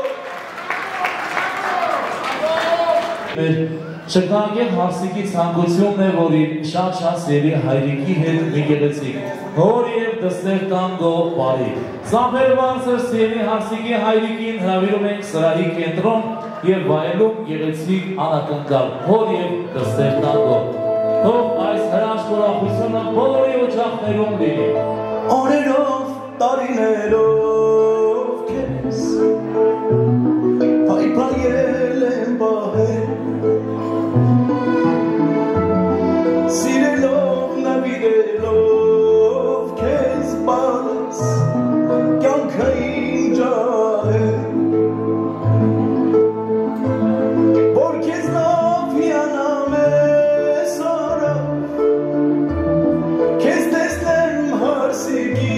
[SPEAKER 11] Մեր շկանգեն հարսիկի ծանգությունն է, որին շատ սերի հայրիկի հետ մի գեղեցիկ, հոր և դստեր տանգո բարի։ Ծամպերը վանցը սերի հարսիկի հայրիկին հրավիրում ենք սրահի կենտրոն և վայելում գեղեցիկ անակնկալ, հոր և դստեր տանգո։ Թող այս հրաշք ուրախությունը բոլորի օջախներում լինի։
[SPEAKER 19] Օրերով, տարիներով քեզ պայպայել եմ բահել սիրելով, նվիրելով քեզ բաց կյանքը իմ ջահել որ քեզ լավ հիանամ ես արավ քեզ տեսնեմ հարսիկի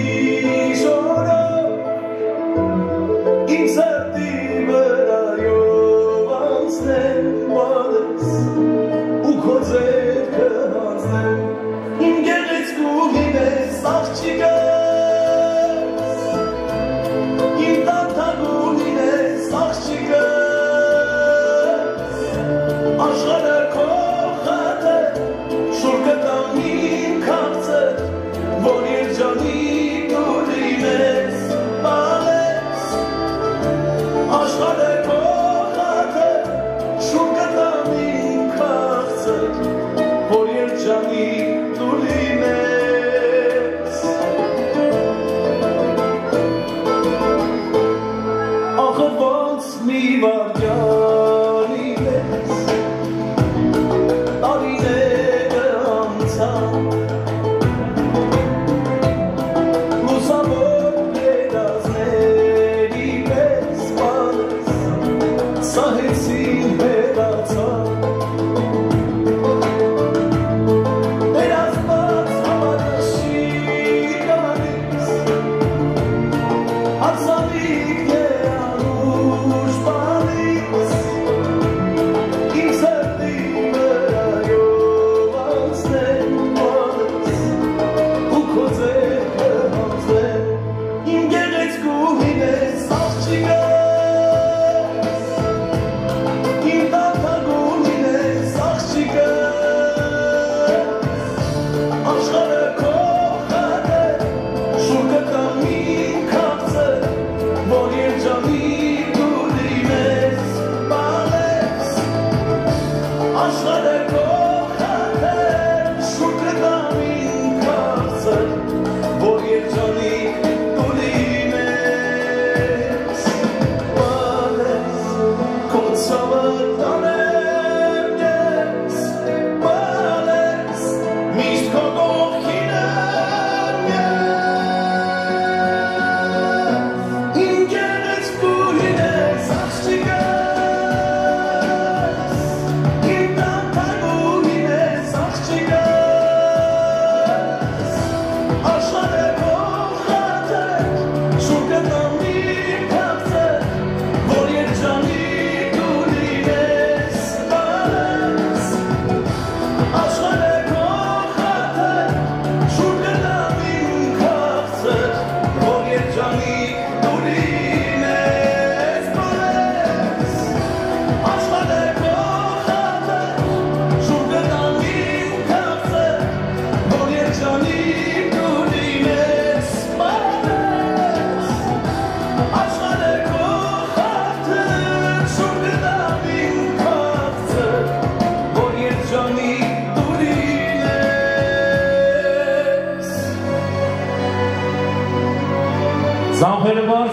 [SPEAKER 19] Աշխարհը քո խաթը շուկա տանի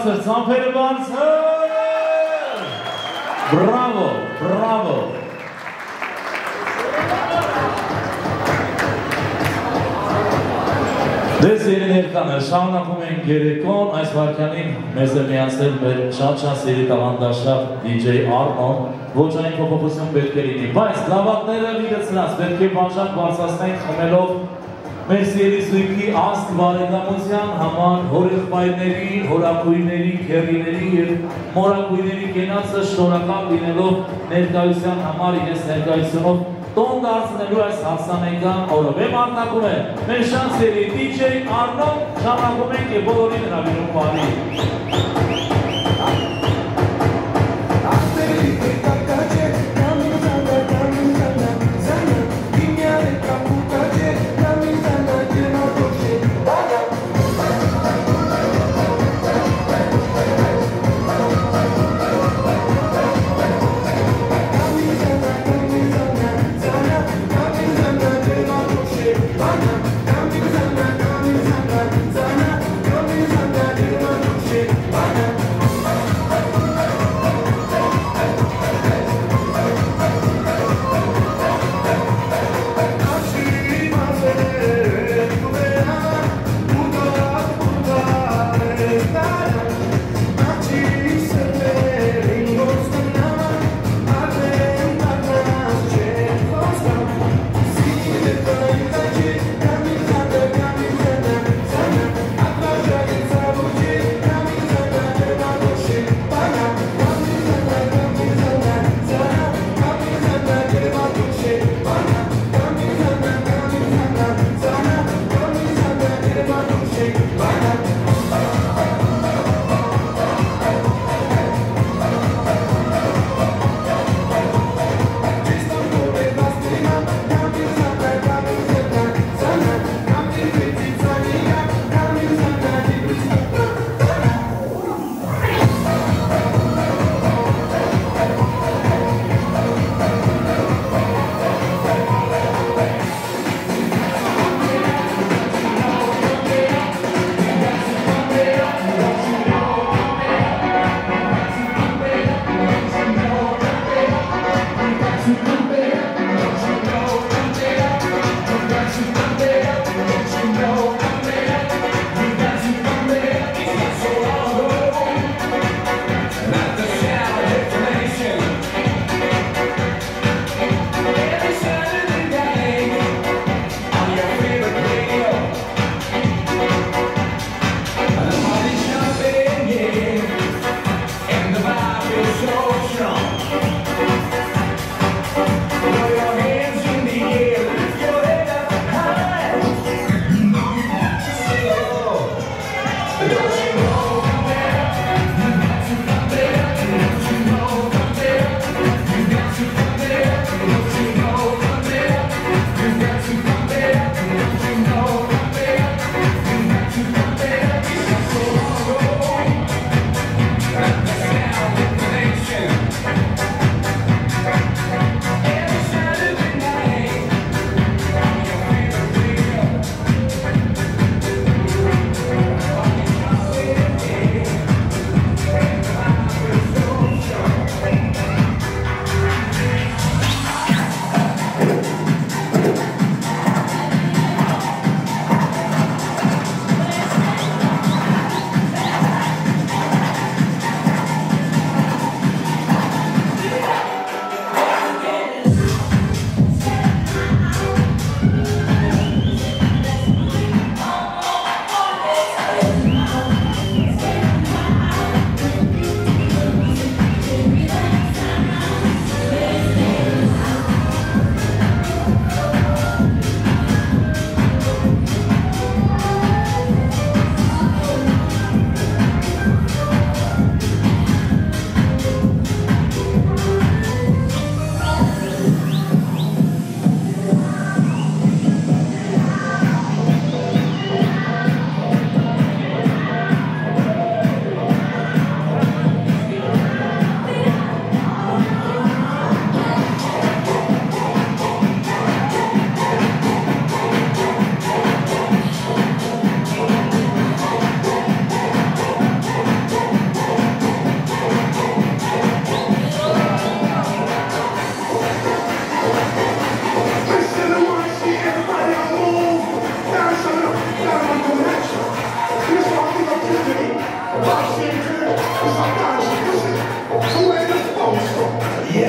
[SPEAKER 11] բարձր, ծամփերը բարձր։ Բրավո, բրավո։ Դες երեներկանը շարունակում ենք երեկոն, այս վարքյանին մեզ է միացել մեր շատ սերի տաղանդաշավ DJ Arnon, ոչ այն փոփոխություն պետք է լինի, բայց լավատները լիրեցնած պետք է բաժակ բարձրացնենք խմելով մեր սիրելի զույգի աստ բարեկամության համար հորեղբայրների, հորակույրների, քեռիների և մորակույրների կենացը շնորհակալ լինելով ներկայության համար իրենց ներկայությունով տոն դարձնելու այս հարսանեկան օրը։ Վեմ արտակում է մեր շատ սերի DJ Arnon, շարունակում ենք և բոլորին հրավիրում բարի։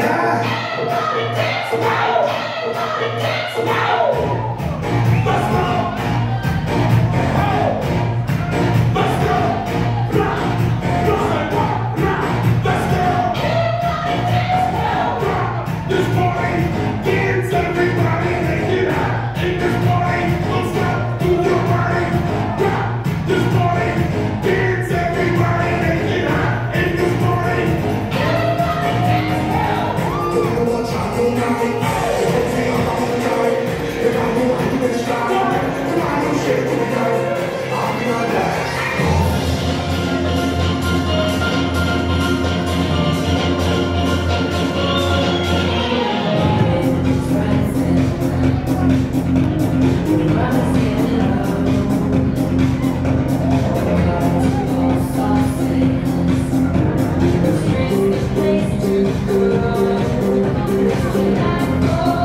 [SPEAKER 19] Place to go.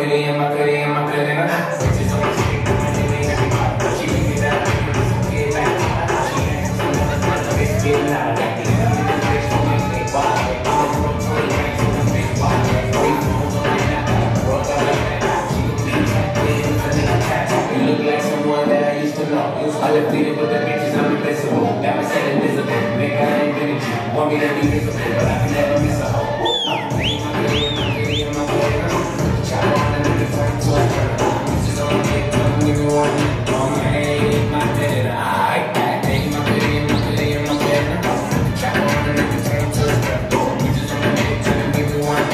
[SPEAKER 19] Undefeated with the bitches, I'm invincible. Got me set invisible. Nigga, I ain't been it. Want me to be visible, but I can never miss a hoe. Chop on a nigga, turn to a turn. Bitches on the dick, come give me one. On my head, my head, I take my pity in my pity in my bed. Chop on a nigga, turn to a turn. Bitches on the dick, come give me one.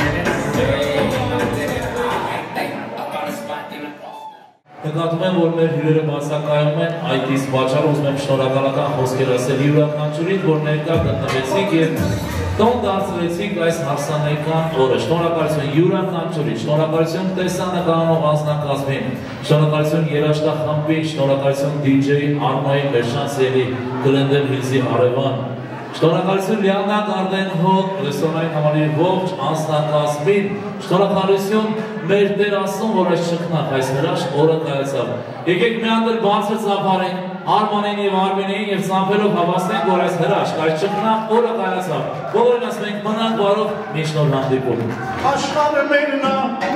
[SPEAKER 11] Նկատում եմ, որ մեր հյուրերը բացակայում են, այդ իսկ պատճառով ուզում եմ շնորհակալական խոսքեր ասել յուրաքանչյուրին, որ ներկա գտնվեցիք եւ տոն դարձրեցիք այս հարսանեկան օրը։ Շնորհակալություն յուրաքանչյուրին, շնորհակալություն տեսանկարող անձնակազմին, շնորհակալություն երաժշտախմբին, շնորհակալություն DJ Արմայի Մերշանսելի Գլենդել Հիլզի Արևան, շնորհակալություն Լիաննա Գարդենհոլ ռեստորանային համալիրի ողջ անձնակազմին, շնորհակալություն մեր Տեր Աստծուն, որ այս շքնակ այս հրաշք օրը կայացավ։ Եկեք միանգր բարձր ծափարենք Արմանին եւ Արմենին եւ ծափելով հավաստենք, որ այս հրաշք այս շքնակ օրը կայացավ։ Բոլորին ասում ենք մնանք բարով, մինչ նոր հանդիպում։
[SPEAKER 8] Աշխարհը մերն է